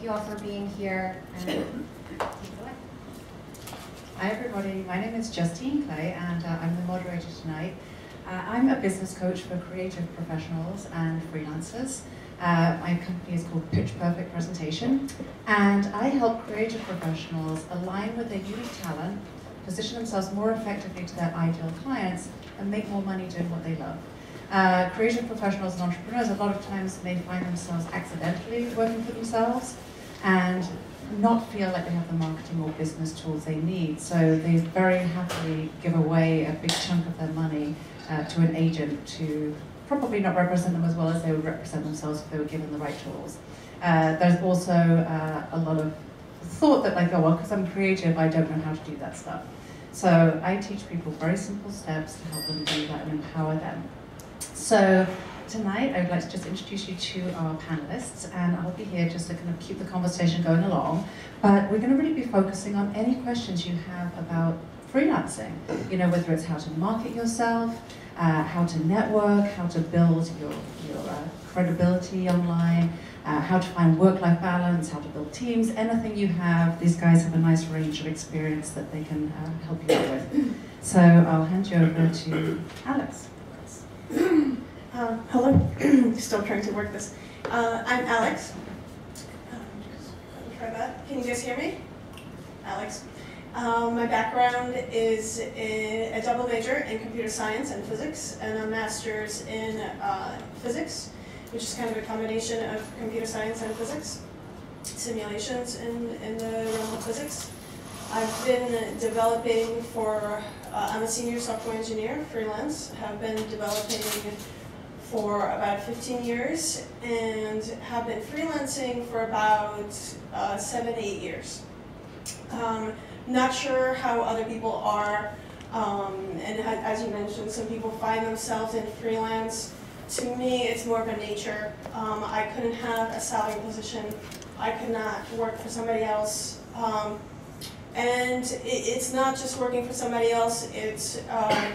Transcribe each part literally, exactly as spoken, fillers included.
you all for being here. And take it away. Hi everybody, my name is Justine Clay and uh, I'm the moderator tonight. Uh, I'm a business coach for creative professionals and freelancers. Uh, my company is called Pitch Perfect Presentation, and I help creative professionals align with their unique talent, position themselves more effectively to their ideal clients, and make more money doing what they love. Uh, creative professionals and entrepreneurs a lot of times may find themselves accidentally working for themselves and not feel like they have the marketing or business tools they need. So they very happily give away a big chunk of their money uh, to an agent to probably not represent them as well as they would represent themselves if they were given the right tools. Uh, there's also uh, a lot of thought that like, oh well, because I'm creative, I don't know how to do that stuff. So I teach people very simple steps to help them do that and empower them. So tonight, I would like to just introduce you to our panelists, and I'll be here just to kind of keep the conversation going along. But we're going to really be focusing on any questions you have about freelancing. You know, whether it's how to market yourself, uh, how to network, how to build your, your uh, credibility online, uh, how to find work-life balance, how to build teams, anything you have. These guys have a nice range of experience that they can uh, help you out with. So I'll hand you over to Alex. Uh, hello, still trying to work this. Uh, I'm Alex. Um, let me try that. Can you guys hear me? Alex. Um, my background is a, a double major in computer science and physics, and a master's in uh, physics, which is kind of a combination of computer science and physics, simulations in, in the realm of physics. I've been developing for, uh, I'm a senior software engineer, freelance, have been developing for about fifteen years and have been freelancing for about uh, seven, eight years. Um, not sure how other people are, um, and as you mentioned, some people find themselves in freelance. To me, it's more of a nature. Um, I couldn't have a salary position. I could not work for somebody else. Um, And it, it's not just working for somebody else, it's uh,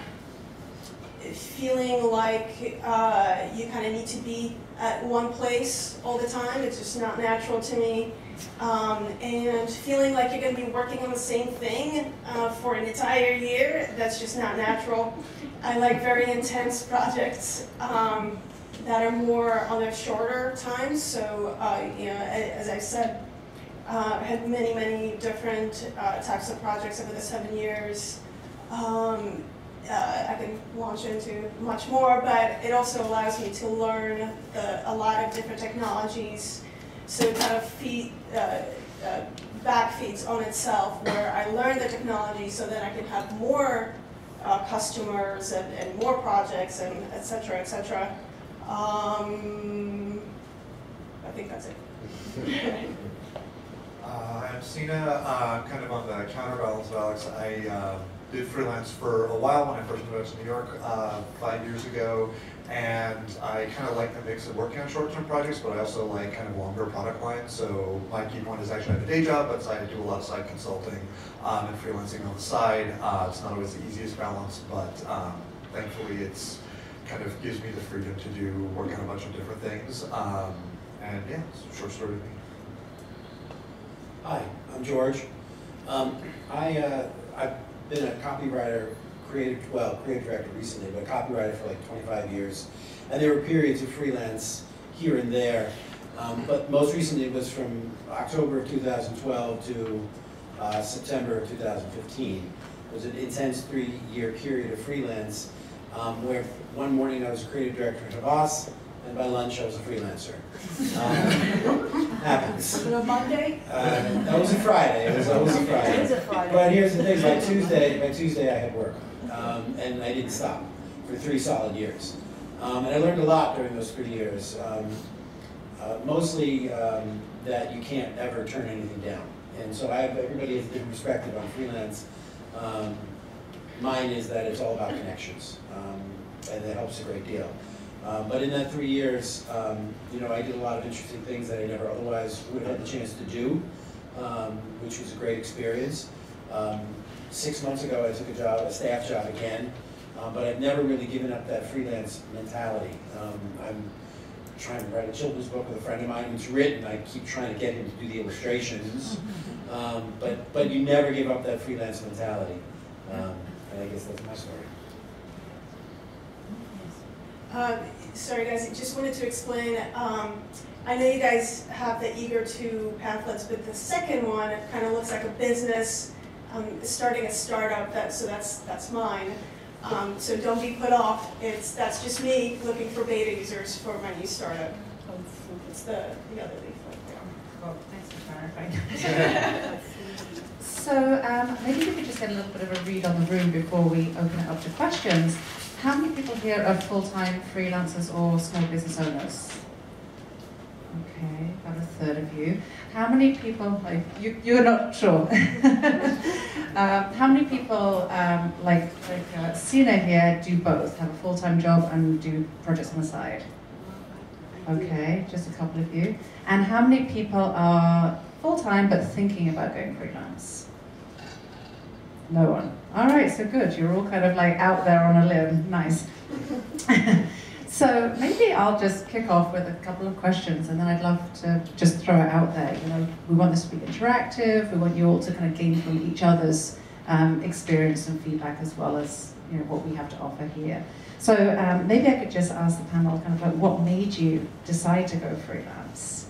feeling like uh, you kind of need to be at one place all the time. It's just not natural to me. Um, and feeling like you're going to be working on the same thing uh, for an entire year, that's just not natural. I like very intense projects um, that are more on a shorter time. So, uh, you know, as I said, Uh, had many, many different uh, types of projects over the seven years. Um, uh, I can launch into much more, but it also allows me to learn the, a lot of different technologies. So it kind of feed, uh, uh, back feeds on itself, where I learn the technology so that I can have more uh, customers and, and more projects, and et cetera, et cetera. Um, I think that's it. Uh, I'm Sina, uh, kind of on the counterbalance of Alex. I uh, did freelance for a while when I first moved out to New York uh, five years ago, and I kind of like the mix of working on short-term projects, but I also like kind of longer product lines. So my key point is actually I have a day job, but I do a lot of side consulting um, and freelancing on the side. Uh, it's not always the easiest balance, but um, thankfully it's kind of gives me the freedom to do work on a bunch of different things. Um, and yeah, it's a short story to me. Hi, I'm George. Um, I, uh, I've been a copywriter, creative, well, creative director recently, but a copywriter for like twenty-five years. And there were periods of freelance here and there, um, but most recently it was from October of two thousand twelve to uh, September of two thousand fifteen. It was an intense three-year period of freelance, um, where one morning I was a creative director at Havas, and by lunch I was a freelancer. Um, happens. Was it a Monday? Uh, that was a Friday. It was always a Friday. It is a Friday. But here's the thing: by Tuesday, by Tuesday I had work, um, and I didn't stop for three solid years. Um, and I learned a lot during those three years. Um, uh, mostly um, that you can't ever turn anything down. And so I have everybody has a different perspective on freelance. Um, mine is that it's all about connections, um, and that helps a great deal. Um, but in that three years, um, you know, I did a lot of interesting things that I never otherwise would have had the chance to do, um, which was a great experience. Um, six months ago, I took a job, a staff job again, um, but I've never really given up that freelance mentality. Um, I'm trying to write a children's book with a friend of mine who's written. I keep trying to get him to do the illustrations, um, but but you never give up that freelance mentality. Um, and I guess that's my story. Um, sorry guys, I just wanted to explain, um, I know you guys have the Eager to pamphlets, but the second one, it kind of looks like a business, um, starting a startup, that, so that's, that's mine. Um, so don't be put off, it's, that's just me looking for beta users for my new startup. It's the, the other leaf right there. Well, thanks for clarifying. So um, maybe we could just get a little bit of a read on the room before we open it up to questions. How many people here are full-time freelancers or small business owners? Okay, about a third of you. How many people, like, you, you're not sure. um, how many people, um, like, like uh, Sina here, do both, have a full-time job and do projects on the side? Okay, just a couple of you. And how many people are full-time but thinking about going freelance? No one. All right, so good. You're all kind of like out there on a limb. Nice. So maybe I'll just kick off with a couple of questions, and then I'd love to just throw it out there. You know, we want this to be interactive. We want you all to kind of gain from each other's um, experience and feedback, as well as, you know, what we have to offer here. So um, maybe I could just ask the panel kind of like, what made you decide to go freelance?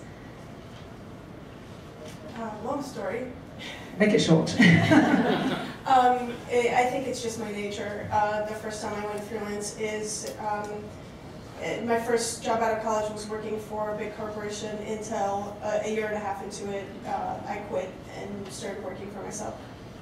Uh, long story. Make it short. Um, I I think it's just my nature. Uh, the first time I went freelance is, um, eh, my first job out of college was working for a big corporation, Intel. Uh, a year and a half into it, uh, I quit and started working for myself.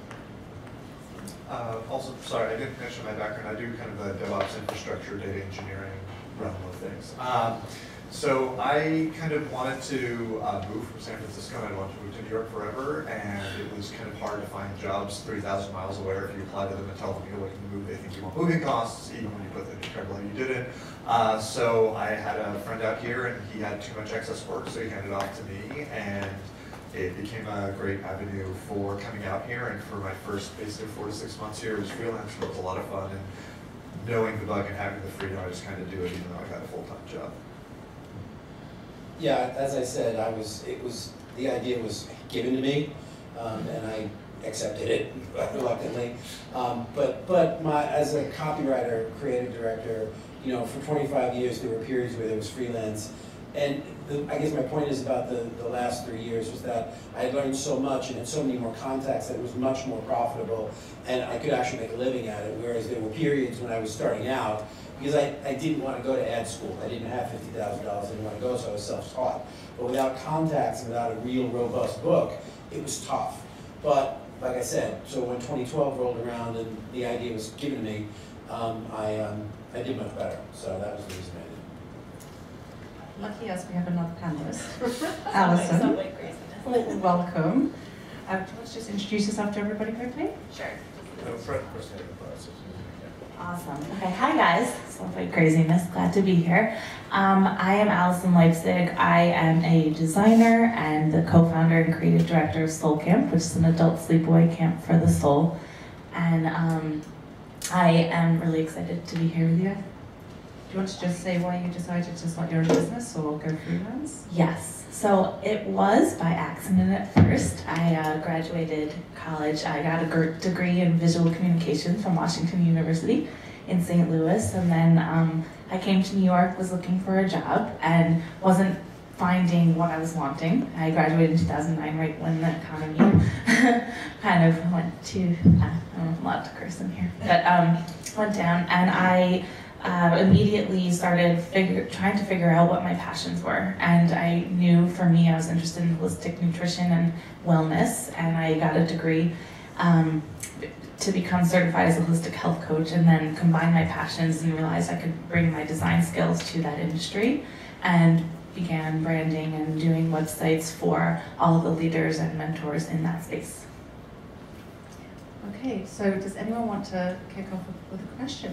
Uh, also, sorry, I didn't mention my background. I do kind of the DevOps infrastructure, data engineering realm of things. Um, so I kind of wanted to uh, move from San Francisco, and I wanted to move to New York forever, and it was kind of hard to find jobs three thousand miles away. If you apply to them and tell them you're looking to move, they think you want moving costs, even when you put that in your cover letter, you didn't. Uh, so I had a friend out here, and he had too much excess work, so he handed it off to me, and it became a great avenue for coming out here. And for my first basically four to six months here, it was freelance, it was a lot of fun, and knowing the bug and having the freedom, I just kind of do it even though I got a full-time job. Yeah, as I said, I was, it was, the idea was given to me, um, and I accepted it reluctantly. Um, but, but my, as a copywriter, creative director, you know, for twenty-five years, there were periods where there was freelance. And the, I guess my point is about the, the last three years was that I had learned so much and had so many more contacts that it was much more profitable, and I could actually make a living at it, whereas there were periods when I was starting out, because I, I didn't want to go to ad school. I didn't have fifty thousand dollars, I didn't want to go, so I was self-taught. But without contacts and without a real robust book, it was tough. But like I said, so when twenty twelve rolled around and the idea was given to me, um, I, um, I did much better. So that was the reason I did it. Lucky us, we have another panelist. Alison, well, welcome. Uh, do you want to just introduce yourself to everybody quickly? Sure. No, Fred, first name and last name. Awesome. Okay, hi guys. Snowflake Craziness. Glad to be here. Um, I am Alison Leipzig. I am a designer and the co-founder and creative director of Soul Camp, which is an adult sleepaway camp for the soul. And um, I am really excited to be here with you. Do you want to just say why you decided to start your own business or go freelance? Yes. So it was by accident at first. I uh, graduated college. I got a gr- degree in visual communication from Washington University in Saint Louis. And then um, I came to New York, was looking for a job, and wasn't finding what I was wanting. I graduated in two thousand nine, right when the economy kind of went to, uh, I don't know if I'm allowed to curse in here, but um, went down. And I Uh, immediately started figure, trying to figure out what my passions were. And I knew for me I was interested in holistic nutrition and wellness, and I got a degree um, to become certified as a holistic health coach, and then combined my passions and realized I could bring my design skills to that industry, and began branding and doing websites for all of the leaders and mentors in that space. Okay, so does anyone want to kick off with a question?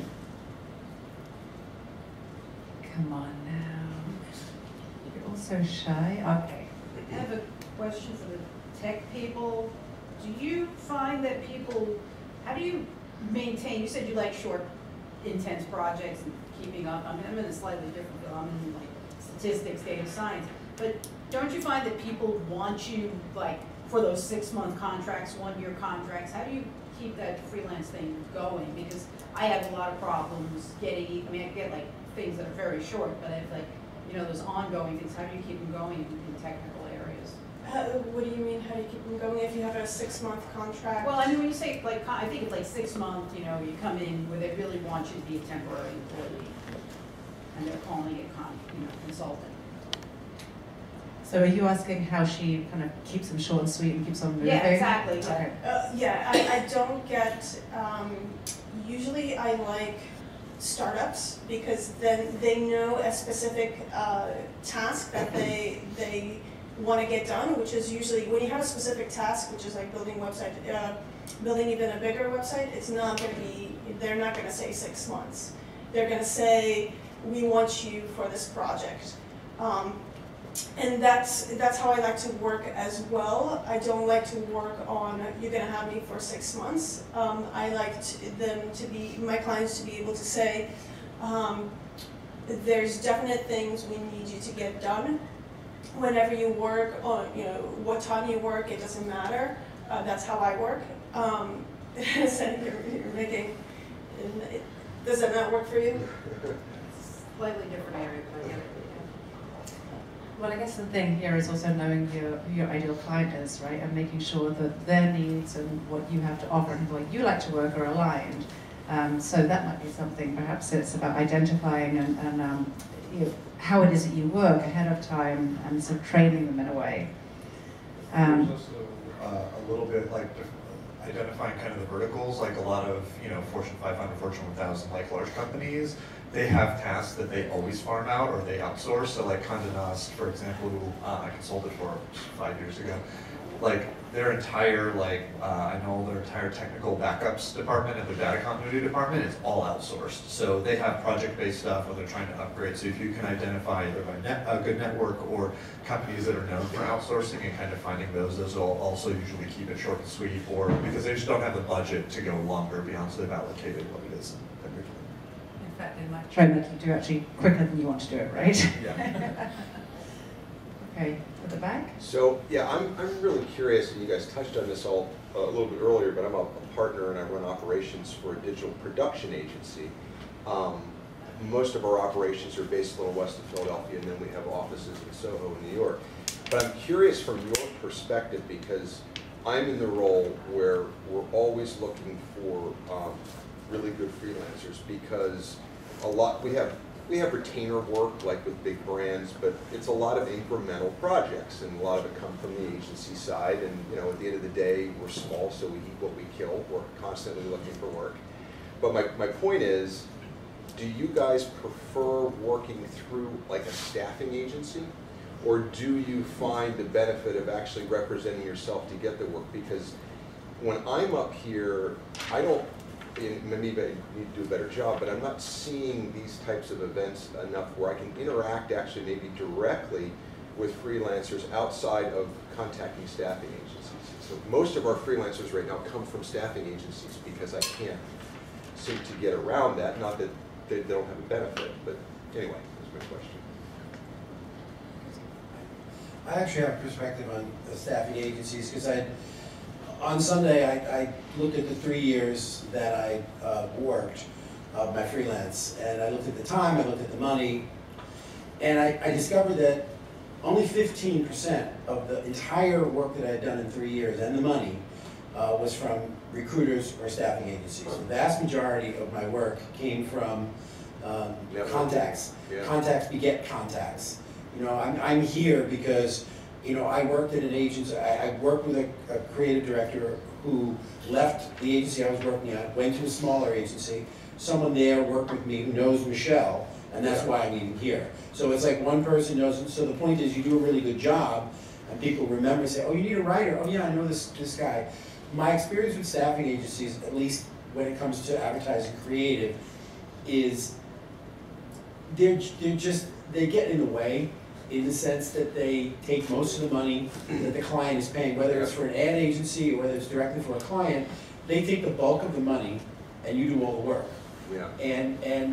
Come on now. You're all so shy. Okay. I have a question for the tech people. Do you find that people, how do you maintain, you said you like short, intense projects and keeping up. I mean, I'm in a slightly different field. I'm in like statistics, data science. But don't you find that people want you, like, for those six-month contracts, one-year contracts? How do you keep that freelance thing going? Because I have a lot of problems getting, I mean, I get like things that are very short, but I have like, you know, those ongoing things. How do you keep them going in, in technical areas? Uh, what do you mean, how do you keep them going if you have a six-month contract? Well, I mean, when you say, like, con- I think it's like six months, you know, you come in where they really want you to be a temporary employee, and they're calling it con, you know, consultant. So are you asking how she kind of keeps them short and sweet and keeps on moving? Yeah, exactly. Okay. Uh, yeah, I, I don't get, um, usually I like startups because then they know a specific uh, task that they, they want to get done, which is usually, when you have a specific task, which is like building a website, uh, building even a bigger website, it's not going to be, they're not going to say six months. They're going to say, we want you for this project. Um, And that's, that's how I like to work as well. I don't like to work on, you're gonna have me for six months. Um, I like to, them to be, my clients to be able to say, um, there's definite things we need you to get done. Whenever you work on, you know, what time you work, it doesn't matter. Uh, that's how I work. Um, so you're, you're making, does that not work for you? Slightly different area, but yeah. Well, I guess the thing here is also knowing who your ideal client is, right? And making sure that their needs and what you have to offer and the way you like to work are aligned. Um, so that might be something, perhaps it's about identifying and, and um, you know, how it is that you work ahead of time and sort of training them in a way. Um, There's also uh, a little bit like identifying kind of the verticals, like a lot of, you know, Fortune five hundred, Fortune one thousand, like large companies, they have tasks that they always farm out or they outsource. So like Condé Nast, for example, who uh, I consulted for five years ago, like their entire, like, uh, I know their entire technical backups department and their data continuity department is all outsourced. So they have project-based stuff where they're trying to upgrade. So if you can identify either a, net, a good network or companies that are known for outsourcing and kind of finding those, those will also usually keep it short and sweet, or because they just don't have the budget to go longer beyond, so they've allocated what it is that they're doing. in fact, they might try and make you do actually quicker than you want to do it, right? Yeah. Okay, at the back? So, yeah, I'm, I'm really curious, and you guys touched on this all uh, a little bit earlier, but I'm a, a partner and I run operations for a digital production agency. Um, most of our operations are based a little west of Philadelphia, and then we have offices in Soho, New York. But I'm curious from your perspective, because I'm in the role where we're always looking for um, really good freelancers, because a lot, we have We have retainer work, like with big brands, but it's a lot of incremental projects, and a lot of it come from the agency side. And you know, at the end of the day, we're small, so we eat what we kill. We're constantly looking for work. But my, my point is, do you guys prefer working through like a staffing agency, or do you find the benefit of actually representing yourself to get the work? Because when I'm up here, I don't. Maybe I need to do a better job, but I'm not seeing these types of events enough where I can interact actually maybe directly with freelancers outside of contacting staffing agencies. So most of our freelancers right now come from staffing agencies because I can't seem to get around that. Not that they don't have a benefit, but anyway, that's my question. I actually have a perspective on the staffing agencies because I. On Sunday, I, I looked at the three years that I uh, worked of uh, my freelance, and I looked at the time, I looked at the money, and I, I discovered that only fifteen percent of the entire work that I had done in three years and the money uh, was from recruiters or staffing agencies. The vast majority of my work came from um, contacts. Yeah. Contacts beget contacts. You know, I'm, I'm here because You know, I worked at an agency, I, I worked with a, a creative director who left the agency I was working at, went to a smaller agency. Someone there worked with me who knows Michelle, and that's why I'm even here. So it's like one person knows, so the point is you do a really good job, and people remember and say, oh, you need a writer, oh yeah, I know this, this guy. My experience with staffing agencies, at least when it comes to advertising creative, is they're, they're just, they get in the way, in the sense that they take most of the money that the client is paying, whether it's for an ad agency or whether it's directly for a client. They take the bulk of the money and you do all the work. Yeah. And, and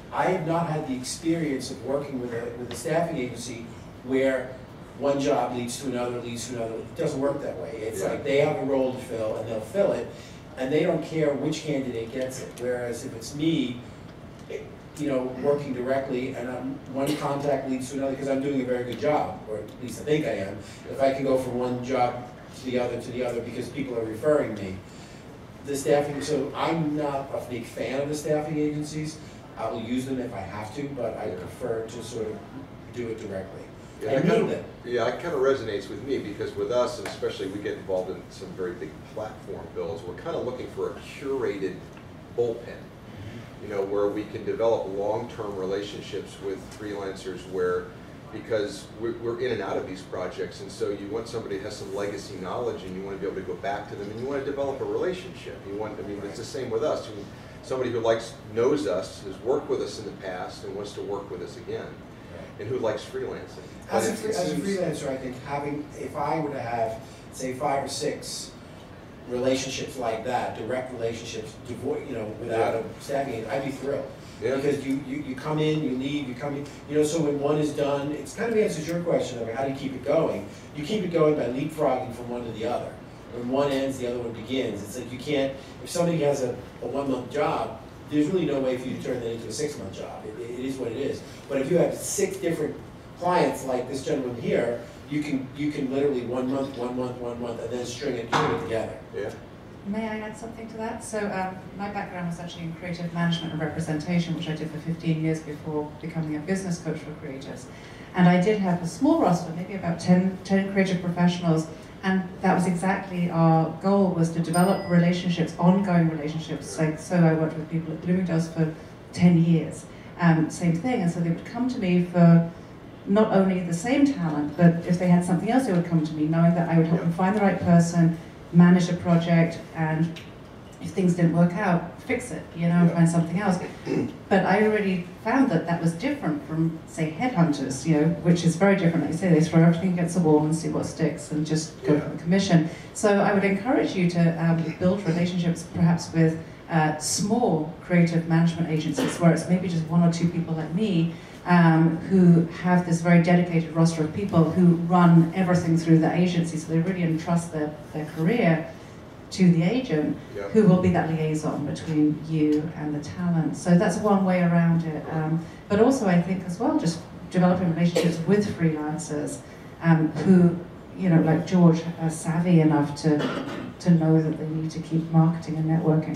I have not had the experience of working with a, with a staffing agency where one job leads to another, leads to another. It doesn't work that way. It's Yeah. like they have a role to fill and they'll fill it, and they don't care which candidate gets it. Whereas if it's me, it, you know, working directly, and I'm, one contact leads to another, because I'm doing a very good job, or at least I think I am. If I can go from one job to the other to the other because people are referring me, the staffing, so I'm not a big fan of the staffing agencies. I will use them if I have to, but I prefer to sort of do it directly. Yeah, I that need kind of, them. yeah, it kind of resonates with me because with us, and especially we get involved in some very big platform builds, we're kind of looking for a curated bullpen, you know, where we can develop long-term relationships with freelancers where, because we're, we're in and out of these projects, and so you want somebody who has some legacy knowledge and you want to be able to go back to them and you want to develop a relationship. You want, I mean, it's the same with us. You, somebody who likes, knows us, has worked with us in the past and wants to work with us again, and who likes freelancing. As a, But it- free, it as a seems- freelancer, I think having, if I were to have, say, five or six relationships like that, direct relationships, devoid, you know, without a staffing agent, I'd be thrilled. Yeah. Because you, you, you come in, you leave, you come in, you know, so when one is done, it's kind of answers your question of how do you keep it going. You keep it going by leapfrogging from one to the other. When one ends, the other one begins. It's like you can't, if somebody has a, a one-month job, there's really no way for you to turn that into a six-month job. It, it is what it is. But if you have six different clients like this gentleman here, you can you can literally one month, one month, one month, and then string it, string it together. Yeah. May I add something to that? So um, my background was actually in creative management and representation, which I did for fifteen years before becoming a business coach for creatives. And I did have a small roster, maybe about ten, ten creative professionals, and that was exactly our goal, was to develop relationships, ongoing relationships. Like, so I worked with people at Bloomingdale's for ten years, um, same thing. And so they would come to me for not only the same talent, but if they had something else, they would come to me, knowing that I would help them find the right person, manage a project, and if things didn't work out, fix it, you know, and find something else. But I already found that that was different from, say, headhunters, you know, which is very different. Like you say, they throw everything against the wall and see what sticks and just go Yeah. for the commission. So I would encourage you to um, build relationships perhaps with uh, small creative management agencies where it's maybe just one or two people like me um, who have this very dedicated roster of people who run everything through the agency, so they really entrust their, their career to the agent, Yeah. who will be that liaison between you and the talent. So that's one way around it. Um, but also I think as well, just developing relationships with freelancers um, who, you know, like George, are savvy enough to, to know that they need to keep marketing and networking.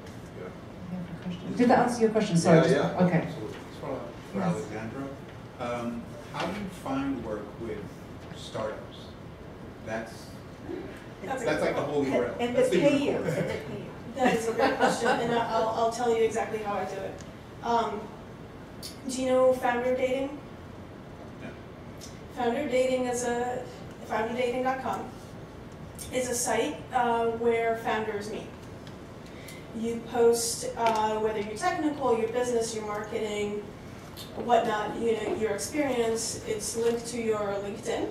Yeah. Did that answer your question? Sorry. Yeah, just- yeah. Okay. Absolutely. For, for Yes. Alexandra, um, how do you find work with startups? That's That's a that's like the holy grail. And That's they the pay you, unicorn. and they pay you. That is a great question, and I'll, I'll tell you exactly how I do it. Um, do you know Founder Dating? Yeah. Founder Dating is a, founder dating dot com is a site uh, where founders meet. You post uh, whether you're technical, your business, your marketing, whatnot, you know, your experience. It's linked to your LinkedIn.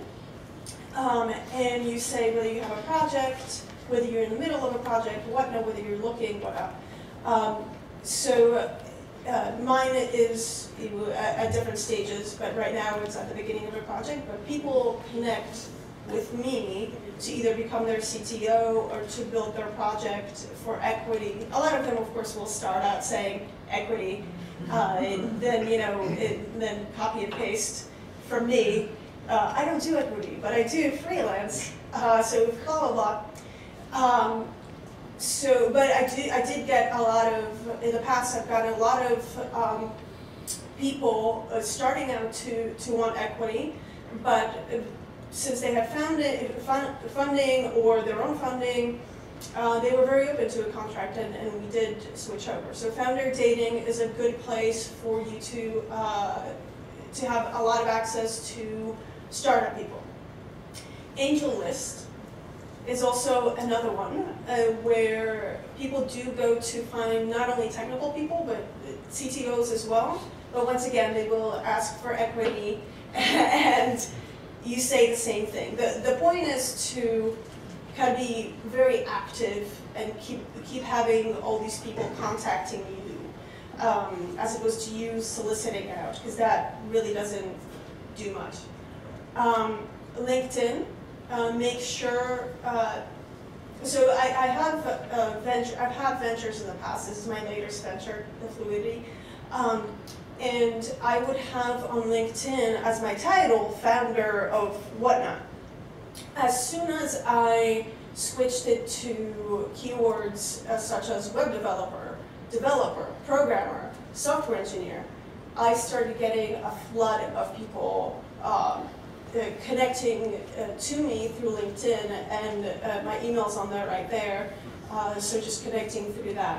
Um, and you say whether you have a project, whether you're in the middle of a project, whatnot, whether you're looking, whatnot. Um, so uh, mine is you know, at, at different stages, but right now it's at the beginning of a project. But people connect with me to either become their C T O or to build their project for equity. A lot of them, of course, will start out saying equity, uh, and then you know, it, then copy and paste from me. Uh, I don't do equity, but I do freelance, uh, so blah, blah, blah. Um, so, but I did, I did get a lot of, in the past I've gotten a lot of um, people uh, starting out to, to want equity, but uh, since they had found it, fun, funding or their own funding, uh, they were very open to a contract, and, and we did switch over. So Founder Dating is a good place for you to, uh, to have a lot of access to startup people. AngelList is also another one uh, where people do go to find not only technical people, but C T Os as well. But once again, they will ask for equity, and you say the same thing. The, the point is to kind of be very active and keep, keep having all these people contacting you. um, as opposed to you soliciting it out, because that really doesn't do much. Um, LinkedIn, uh, make sure, uh, so I, I have a venture, I've had ventures in the past. This is my latest venture, the Fluidity. Um, and I would have on LinkedIn as my title, founder of whatnot. As soon as I switched it to keywords uh, such as web developer, developer, programmer, software engineer, I started getting a flood of people um, uh, connecting uh, to me through LinkedIn, and uh, my email's on there right there, uh, so just connecting through that.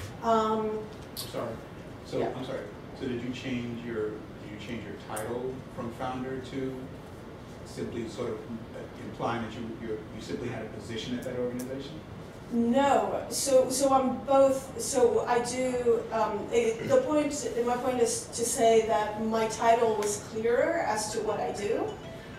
Um, Sorry. So, Yeah. I'm sorry. So did you change your, did you change your title from founder to simply sort of implying that you, you you simply had a position at that organization? No, so so I'm both. So I do. Um, it, the point, my point is to say that my title was clearer as to what I do,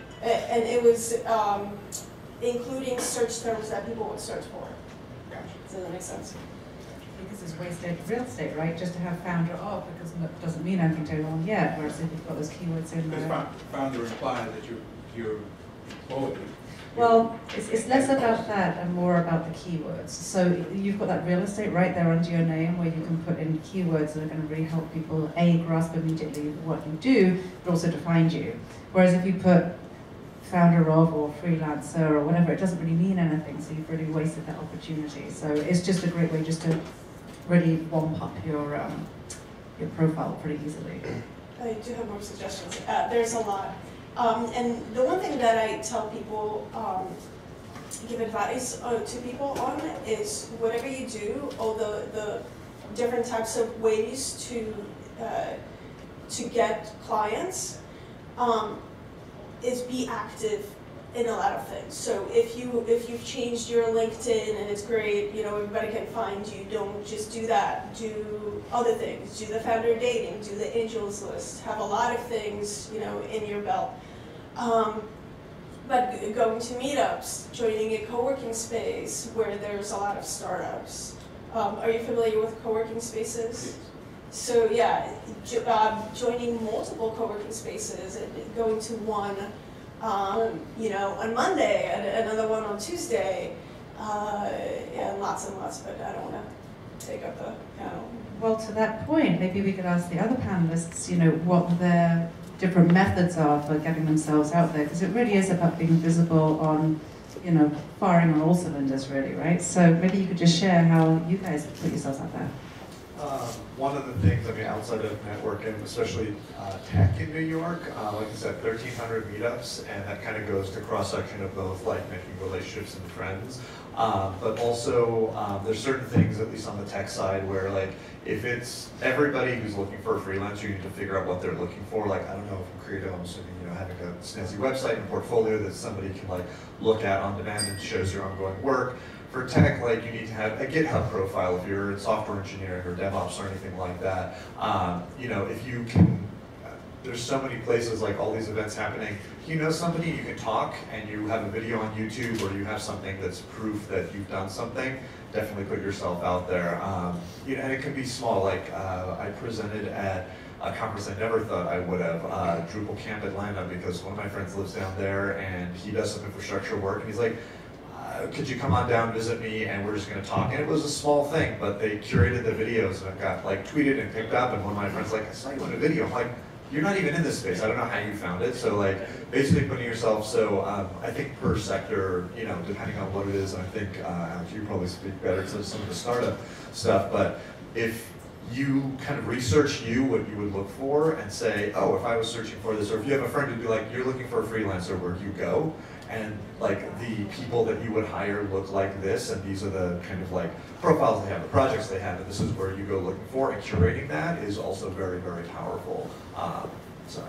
and it was um, including search terms that people would search for. Gotcha. Does that make sense? Because it's wasted real estate, right? Just to have founder of, because it doesn't mean anything to anyone yet, whereas if you've got those keywords in Because there. founder implies that you're, you're employed. Well, it's, it's less about that and more about the keywords. So you've got that real estate right there under your name where you can put in keywords that are going to really help people, A, grasp immediately what you do, but also to find you. Whereas if you put founder of or freelancer or whatever, it doesn't really mean anything, so you've really wasted that opportunity. So it's just a great way just to really warm up your, um, your profile pretty easily. I do have more suggestions. Uh, there's a lot. Um, and the one thing that I tell people, um, give advice uh, to people on is whatever you do, all the, the different types of ways to, uh, to get clients, um, is be active in a lot of things. So if you if you've changed your LinkedIn and it's great, you know, everybody can find you, don't just do that. Do other things. Do the founder dating, do the angels list, have a lot of things, you know, in your belt. Um, but going to meetups, joining a co-working space where there's a lot of startups. Um, are you familiar with co-working spaces? Yes. So yeah, jo uh, joining multiple co-working spaces and going to one, um, you know, on Monday and another one on Tuesday, uh, and lots and lots. But I don't want to take up the, you know. Well, to that point, maybe we could ask the other panelists, you know, what their different methods are for getting themselves out there, because it really is about being visible on, you know, firing on all cylinders, really, right? So maybe you could just share how you guys put yourselves out there. Um, one of the things, I mean, outside of networking, especially uh, tech in New York, uh, like I said, thirteen hundred meetups, and that kind of goes to cross-section of both, like, making relationships and friends. Um, but also, um, there's certain things, at least on the tech side, where, like, if it's everybody who's looking for a freelancer, you need to figure out what they're looking for. Like, I don't know, if I'm creative, I'm assuming, you know, having a snazzy website and portfolio that somebody can, like, look at on demand and shows your ongoing work. For tech, like, you need to have a GitHub profile if you're in software engineering or DevOps or anything like that. Um, you know, if you can, uh, there's so many places, like all these events happening. You know somebody, you can talk, and you have a video on YouTube, or you have something that's proof that you've done something. Definitely put yourself out there. Um, you know, and it can be small. Like uh, I presented at a conference I never thought I would have, uh, Drupal Camp Atlanta, because one of my friends lives down there, and he does some infrastructure work, and he's like, could you come on down, visit me, and we're just going to talk. And it was a small thing, but they curated the videos, and it got like tweeted and picked up, and one of my friends was like, I saw you in a video. I'm like, you're not even in this space. I don't know how you found it. So like basically putting yourself, so um, I think per sector, you know, depending on what it is, and I think, uh, Alex, you probably speak better to some of the startup stuff, but if you kind of research you, what you would look for, and say, oh, if I was searching for this, or if you have a friend who'd be like, you're looking for a freelancer, where do you go? And like the people that you would hire look like this, and these are the kind of like profiles they have, the projects they have, and this is where you go looking for, and curating that is also very, very powerful. Um, so.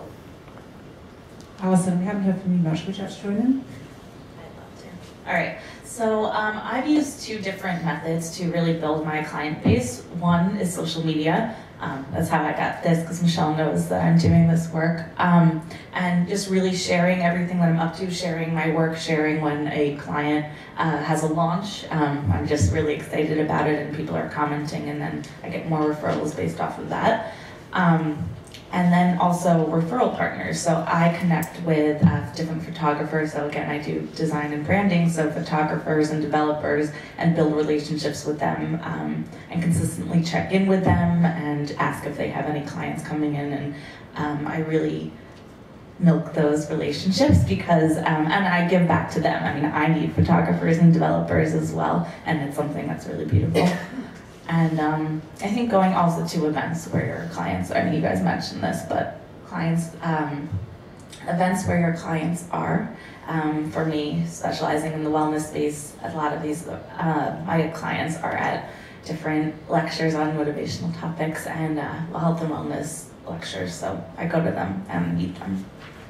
Alison, we haven't heard from you much. Would you like to join in? I'd love to. All right, so um, I've used two different methods to really build my client base. One is social media, Um, that's how I got this, because Michelle knows that I'm doing this work. Um, and just really sharing everything that I'm up to, sharing my work, sharing when a client uh, has a launch. Um, I'm just really excited about it, and people are commenting, and then I get more referrals based off of that. Um, And then also referral partners. So I connect with uh, different photographers. So again, I do design and branding, so photographers and developers, and build relationships with them, um, and consistently check in with them and ask if they have any clients coming in. And um, I really milk those relationships because, um, and I give back to them. I mean, I need photographers and developers as well, and it's something that's really beautiful. And um, I think going also to events where your clients, I mean, you guys mentioned this, but clients, um, events where your clients are. Um, for me, specializing in the wellness space, a lot of these, uh, my clients are at different lectures on motivational topics and uh, health and wellness lectures, so I go to them and meet them.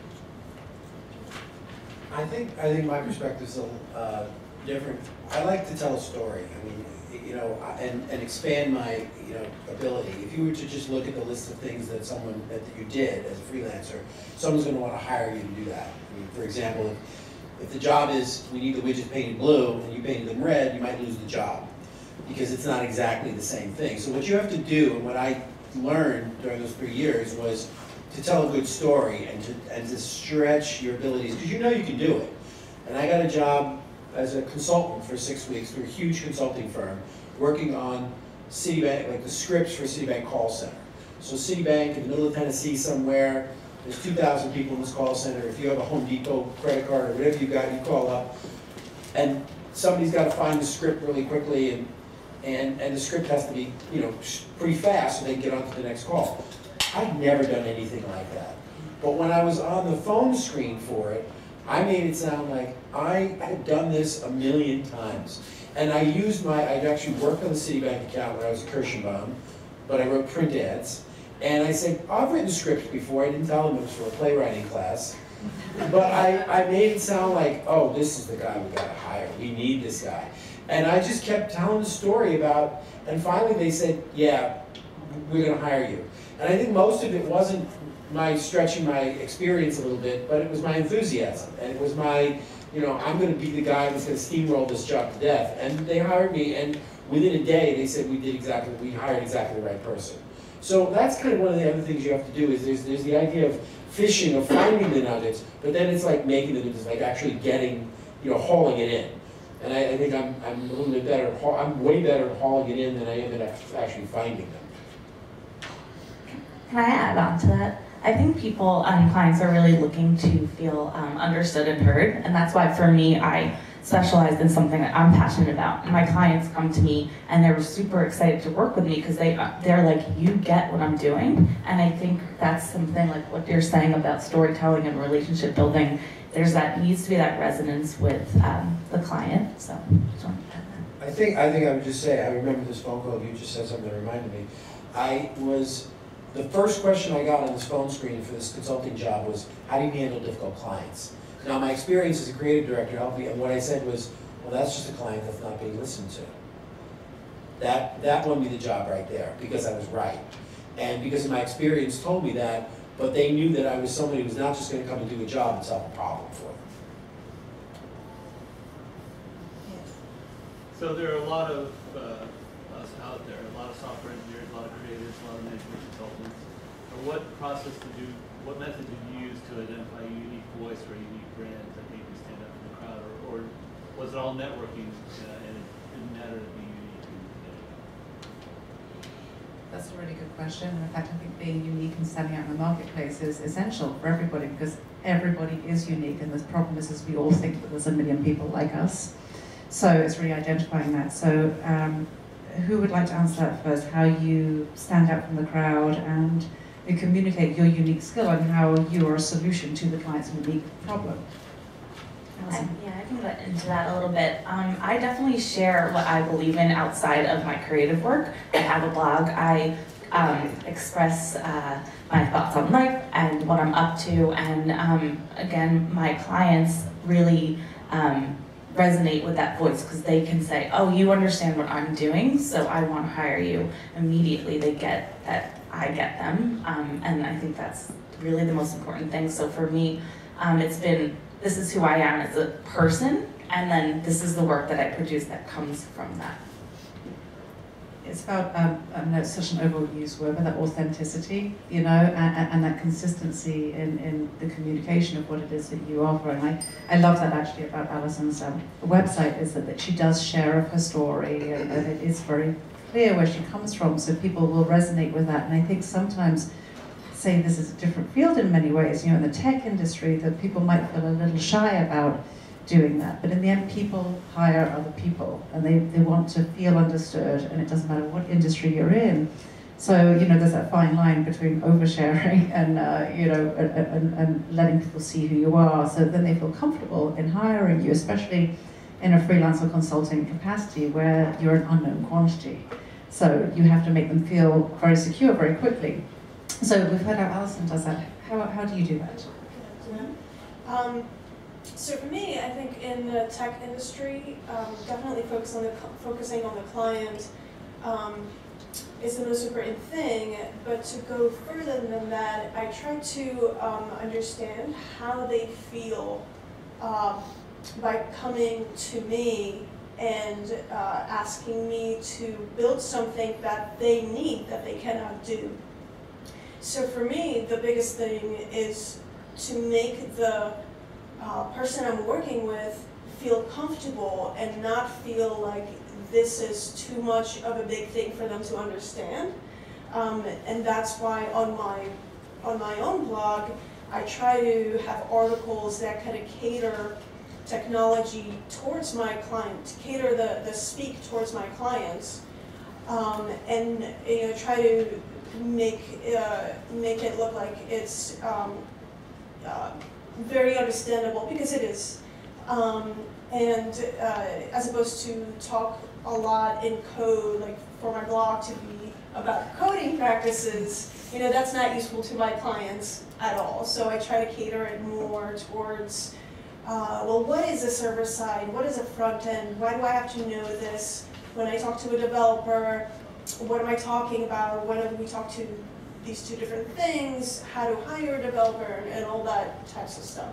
I think I think my perspective is uh, different. I like to tell a story. I mean, you know, and, and expand my, you know, ability. If you were to just look at the list of things that someone, that you did as a freelancer, someone's gonna wanna hire you to do that. I mean, for example, if, if the job is, we need the widgets painted blue, and you painted them red, you might lose the job, because it's not exactly the same thing. So what you have to do, and what I learned during those three years, was to tell a good story, and to, and to stretch your abilities, because you know you can do it. And I got a job as a consultant for six weeks through a huge consulting firm, working on Citibank, like the scripts for Citibank call center. So Citibank in the middle of Tennessee somewhere, there's two thousand people in this call center. If you have a Home Depot credit card or whatever you got, you call up, and somebody's got to find the script really quickly, and and and the script has to be, you know, pretty fast so they can get on to the next call. I'd never done anything like that, but when I was on the phone screen for it, I made it sound like I had done this a million times. And I used my, I actually worked on the Citibank account when I was at Kirschenbaum, but I wrote print ads. And I said, I've written scripts before. I didn't tell them it was for a playwriting class. But I, I made it sound like, oh, this is the guy we gotta hire. We need this guy. And I just kept telling the story about, and finally they said, yeah, we're gonna hire you. And I think most of it wasn't my stretching my experience a little bit, but it was my enthusiasm, and it was my, you know, I'm going to be the guy that's going to steamroll this job to death. And they hired me, and within a day they said we did exactly, we hired exactly the right person. So that's kind of one of the other things you have to do is there's there's the idea of fishing, of finding the nuggets, but then it's like making them, it's like actually getting, you know, hauling it in. And I, I think I'm I'm a little bit better at, I'm way better at hauling it in than I am at actually finding them. Can I add on to that? I think people and clients are really looking to feel um, understood and heard, and that's why for me, I specialize in something that I'm passionate about. And my clients come to me and they're super excited to work with me because they, they're like, you get what I'm doing. And I think that's something like what you're saying about storytelling and relationship building. There's that, needs to be that resonance with um, the client, so. so I think, I think I would just say, I remember this phone call, you just said something that reminded me. I was, the first question I got on this phone screen for this consulting job was, how do you handle difficult clients? Now, my experience as a creative director helped me, and what I said was, well, that's just a client that's not being listened to. That, that won me the job right there, because I was right. And because my experience told me that, but they knew that I was somebody who was not just going to come and do a job and solve a problem for them. So there are a lot of uh, us out there, a lot of software engineers, a lot of creators, a lot of management consultants. What process did you, what method did you use to identify a unique voice or a unique brand that made you stand up in the crowd? Or, or was it all networking uh, and it didn't matter to be unique? That's a really good question. And in fact, I think being unique and standing out in the marketplace is essential for everybody because everybody is unique. And the problem is, is we all think that there's a million people like us. So it's really identifying that. So um, who would like to answer that first? How you stand out from the crowd and you communicate your unique skill and how you are a solution to the client's unique problem. I, yeah, I can get into that a little bit. Um, I definitely share what I believe in outside of my creative work. I have a blog. I um, express uh, my thoughts on life and what I'm up to. And um, again, my clients really um, resonate with that voice because they can say, oh, you understand what I'm doing, so I want to hire you. Immediately they get that I get them, um, and I think that's really the most important thing. So for me, um, it's been, this is who I am as a person, and then this is the work that I produce that comes from that. It's about, um, I know it's such an overused word, but that authenticity, you know, and, and that consistency in, in the communication of what it is that you offer. And I, I love that actually about Alison's um, website, is that, that she does share of her story, and, and it is very clear where she comes from, so people will resonate with that. And I think sometimes, say this is a different field in many ways, you know, in the tech industry, that people might feel a little shy about doing that, but in the end people hire other people, and they, they want to feel understood, and it doesn't matter what industry you're in. So, you know, there's that fine line between oversharing and, uh, you know, and, and letting people see who you are, so then they feel comfortable in hiring you, especially in a freelance or consulting capacity where you're an unknown quantity. So you have to make them feel very secure very quickly. So we've heard how Alison does that. How, how do you do that? Um, So for me, I think in the tech industry, um, definitely focus on the, focusing on the client um, is the most important thing. But to go further than that, I try to um, understand how they feel um, by coming to me and uh, asking me to build something that they need, that they cannot do. So for me, the biggest thing is to make the Uh, person I'm working with feel comfortable and not feel like this is too much of a big thing for them to understand. Um, and that's why on my, on my own blog, I try to have articles that kind of cater technology towards my client, cater the, the speak towards my clients, um, and you know, try to make, uh, make it look like it's um, uh, very understandable, because it is, um, and uh, as opposed to talk a lot in code, like for my blog to be about coding practices, you know, that's not useful to my clients at all. So I try to cater it more towards, uh, well, what is a server side? What is a front end? Why do I have to know this? When I talk to a developer, what am I talking about? When we talk to these two different things, how to hire a developer, and all that types of stuff.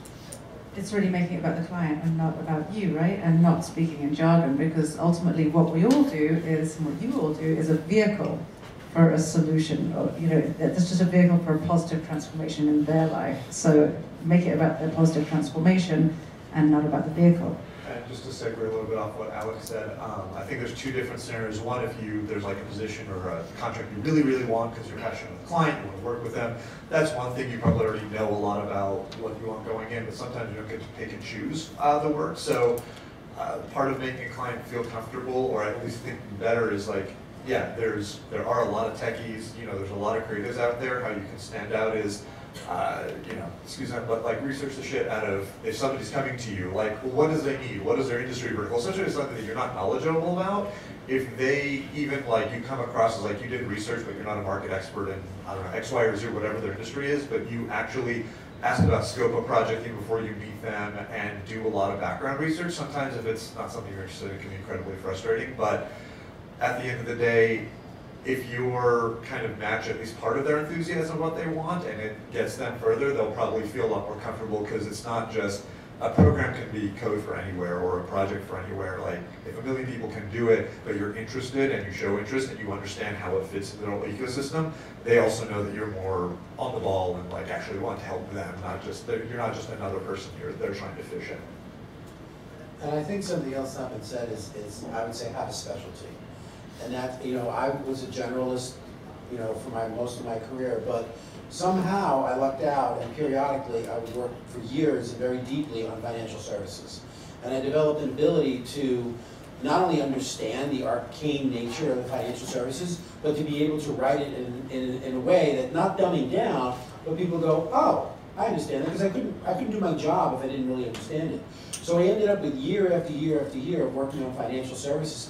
It's really making it about the client and not about you, right? And not speaking in jargon, because ultimately what we all do is, and what you all do, is a vehicle for a solution. Or, you know, it's just a vehicle for a positive transformation in their life. So make it about their positive transformation and not about the vehicle. And just to segue a little bit off what Alex said, um, I think there's two different scenarios. One, if you there's like a position or a contract you really, really want because you're passionate with the client, you want to work with them, that's one thing. You probably already know a lot about what you want going in, but sometimes you don't get to pick and choose uh, the work. So uh, part of making a client feel comfortable, or at least thinking better, is like, yeah, there's there are a lot of techies, you know, there's a lot of creatives out there. How you can stand out is, Uh, you know, excuse me, but like research the shit out of, if somebody's coming to you, like, well, what does they need? What is their industry vertical? Especially if it's something that you're not knowledgeable about. If they even like, you come across as like you did research, but you're not a market expert in, I don't know, X, Y, or Z, whatever their industry is, but you actually ask about scope of project even before you meet them and do a lot of background research. Sometimes if it's not something you're interested in, it can be incredibly frustrating, but at the end of the day, if you're kind of match at least part of their enthusiasm, what they want, and it gets them further, they'll probably feel a lot more comfortable, because it's not just, a program can be code for anywhere or a project for anywhere. Like, if a million people can do it, but you're interested and you show interest and you understand how it fits in the whole ecosystem, they also know that you're more on the ball and like actually want to help them, not just, you're not just another person you're, they're trying to fish in. And I think something else not been said is, is I would say have a specialty. And that, you know, I was a generalist, you know, for my most of my career, but somehow I lucked out, and periodically I would work for years and very deeply on financial services. And I developed an ability to not only understand the arcane nature of the financial services, but to be able to write it in, in, in a way that, not dumbing down, but people go, oh, I understand that, because I couldn't, I couldn't do my job if I didn't really understand it. So I ended up with year after year after year of working on financial services,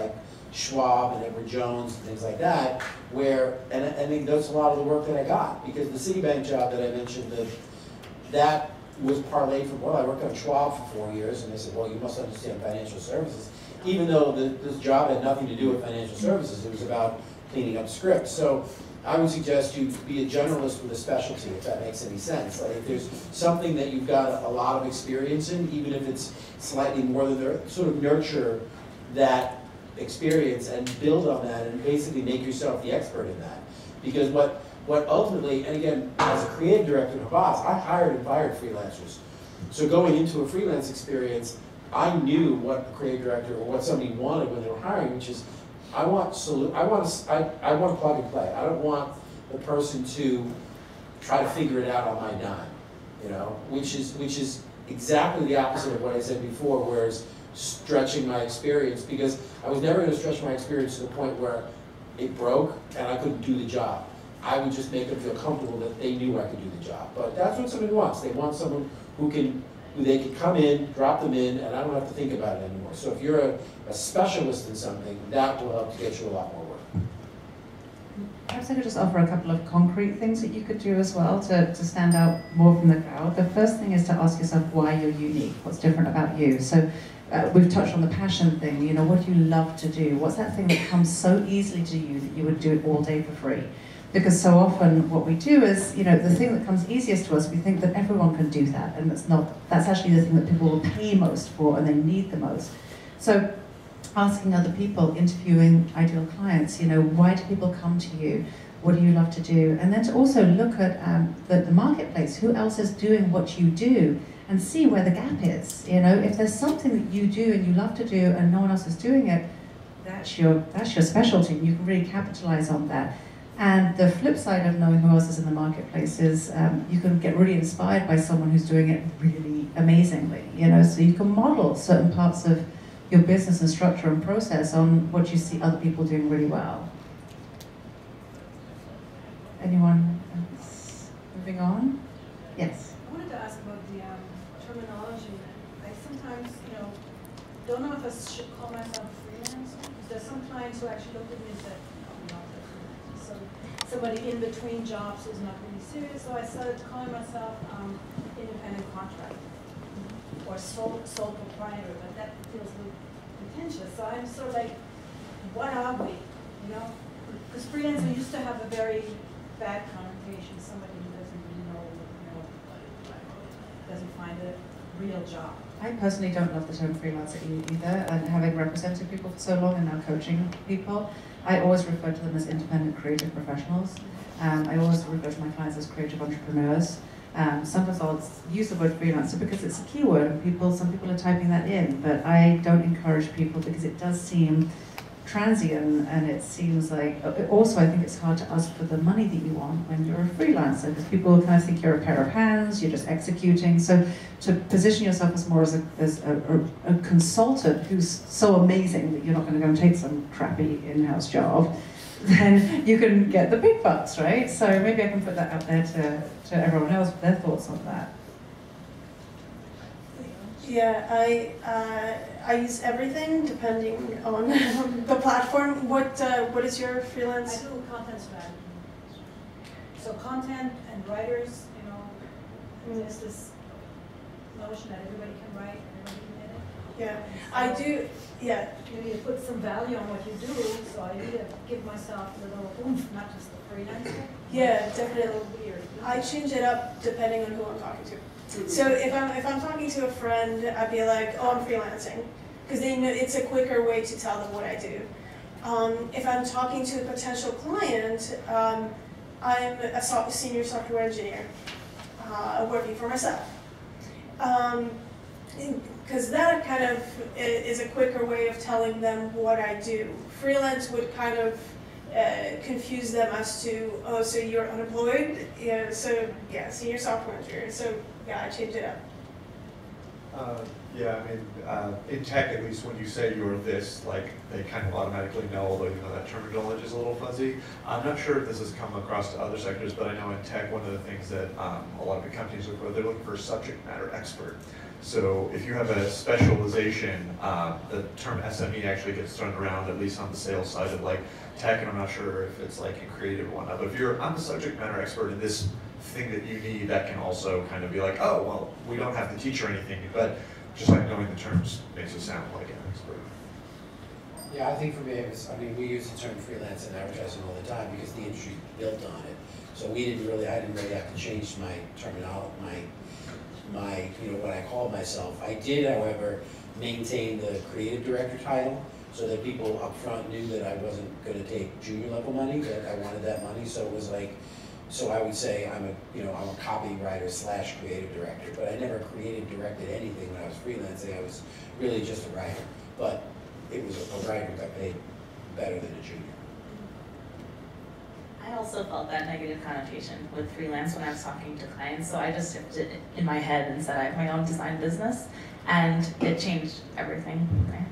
Schwab and Edward Jones and things like that, where, and I think that's a lot of the work that I got, because the Citibank job that I mentioned, the, that was parlayed from, well, I worked on Schwab for four years, and they said, well, you must understand financial services, even though the, this job had nothing to do with financial services. It was about cleaning up scripts. So I would suggest you be a generalist with a specialty, if that makes any sense. Like if there's something that you've got a lot of experience in, even if it's slightly more than there, sort of nurture that experience and build on that and basically make yourself the expert in that. Because what, what ultimately, and again, as a creative director at Havas, I hired and fired freelancers. So going into a freelance experience, I knew what a creative director or what somebody wanted when they were hiring, which is, I want solu I want to, I, I want to plug and play. I don't want the person to try to figure it out on my dime, you know, which is, which is exactly the opposite of what I said before, whereas stretching my experience, because I was never going to stretch my experience to the point where it broke and I couldn't do the job. I would just make them feel comfortable that they knew I could do the job. But that's what somebody wants. They want someone who can, who they can come in, drop them in, and I don't have to think about it anymore. So if you're a, a specialist in something, that will help to get you a lot more work. Perhaps I could just offer a couple of concrete things that you could do as well to, to stand out more from the crowd. The first thing is to ask yourself why you're unique, what's different about you. So uh, we've touched on the passion thing, you know, what do you love to do? What's that thing that comes so easily to you that you would do it all day for free? Because so often what we do is, you know, the thing that comes easiest to us, we think that everyone can do that, and that's not, that's actually the thing that people will pay most for and they need the most. So asking other people, interviewing ideal clients, you know, why do people come to you? What do you love to do? And then to also look at um, the, the marketplace, who else is doing what you do, and see where the gap is. You know, if there's something that you do and you love to do and no one else is doing it, that's your, that's your specialty, and you can really capitalize on that. And the flip side of knowing who else is in the marketplace is um, you can get really inspired by someone who's doing it really amazingly, you know, so you can model certain parts of your business and structure and process on what you see other people doing really well. Anyone else? Moving on? Yes. I wanted to ask about the um, terminology. I sometimes, you know, don't know if I should call myself freelancer. There's some clients who actually look at me and say, no, I'm not a freelancer. So somebody in between jobs who's not really serious. So I started calling myself um, independent contractor or sole, sole proprietor, but that feels a little pretentious. So I'm sort of like, what are we? You know, because freelancer used to have a very bad connotation. Somebody who doesn't really know, you know, doesn't find a real job. I personally don't love the term freelancer either, and having represented people for so long and now coaching people, I always refer to them as independent creative professionals. Um, I always refer to my clients as creative entrepreneurs. Um, sometimes I'll use the word freelancer because it's a keyword, and people, some people are typing that in, but I don't encourage people because it does seem transient, and it seems like, also I think it's hard to ask for the money that you want when you're a freelancer, because people kind of think you're a pair of hands, you're just executing. So to position yourself as more as a, as a, a, a consultant who's so amazing that you're not going to go and take some crappy in-house job, then you can get the big bucks, right? So maybe I can put that out there to, to everyone else with their thoughts on that. Yeah, I uh, I use everything depending on the platform. What uh, what is your freelance? I do content strategy. So content and writers, you know, there's this notion that everybody can write, everybody can edit. Yeah, I do. Yeah. You need to put some value on what you do, so I need to give myself a little oomph, not just the freelancer. Yeah, It's definitely. a little weird. I change it up depending on who I'm talking to. So if I'm if I'm talking to a friend, I'd be like, oh, I'm freelancing, because they know it's a quicker way to tell them what I do. Um, if I'm talking to a potential client, um, I'm a so senior software engineer uh, working for myself. Um, because that kind of is a quicker way of telling them what I do. Freelance would kind of uh, confuse them as to, oh, so you're unemployed? Yeah, so yeah, senior software engineer. So yeah, I changed it up. Uh, yeah, I mean, uh, in tech, at least when you say you're this, like, they kind of automatically know, although you know that terminology is a little fuzzy. I'm not sure if this has come across to other sectors, but I know in tech, one of the things that um, a lot of the companies look for, they're looking for a subject matter expert. So if you have a specialization, uh, the term S M E actually gets thrown around, at least on the sales side of like tech, and I'm not sure if it's like in creative or whatnot, but if you're, I'm a subject matter expert in this thing that you need, that can also kind of be like, oh, well, we don't have to teach or anything, but just like knowing the terms makes it sound like an expert. Yeah, I think for me, it was, I mean, we use the term freelance in advertising all the time because the industry's built on it. So we didn't really, I didn't really have to change my terminology, my, my, you know, what I called myself. I did, however, maintain the creative director title so that people up front knew that I wasn't gonna take junior level money, that I wanted that money. So it was like, so I would say I'm a, you know, I'm a copywriter slash creative director, but I never creative directed anything when I was freelancing. I was really just a writer. But it was a writer who got paid better than a junior. I also felt that negative connotation with freelance when I was talking to clients, so I just shifted it in my head and said I have my own design business, and it changed everything there.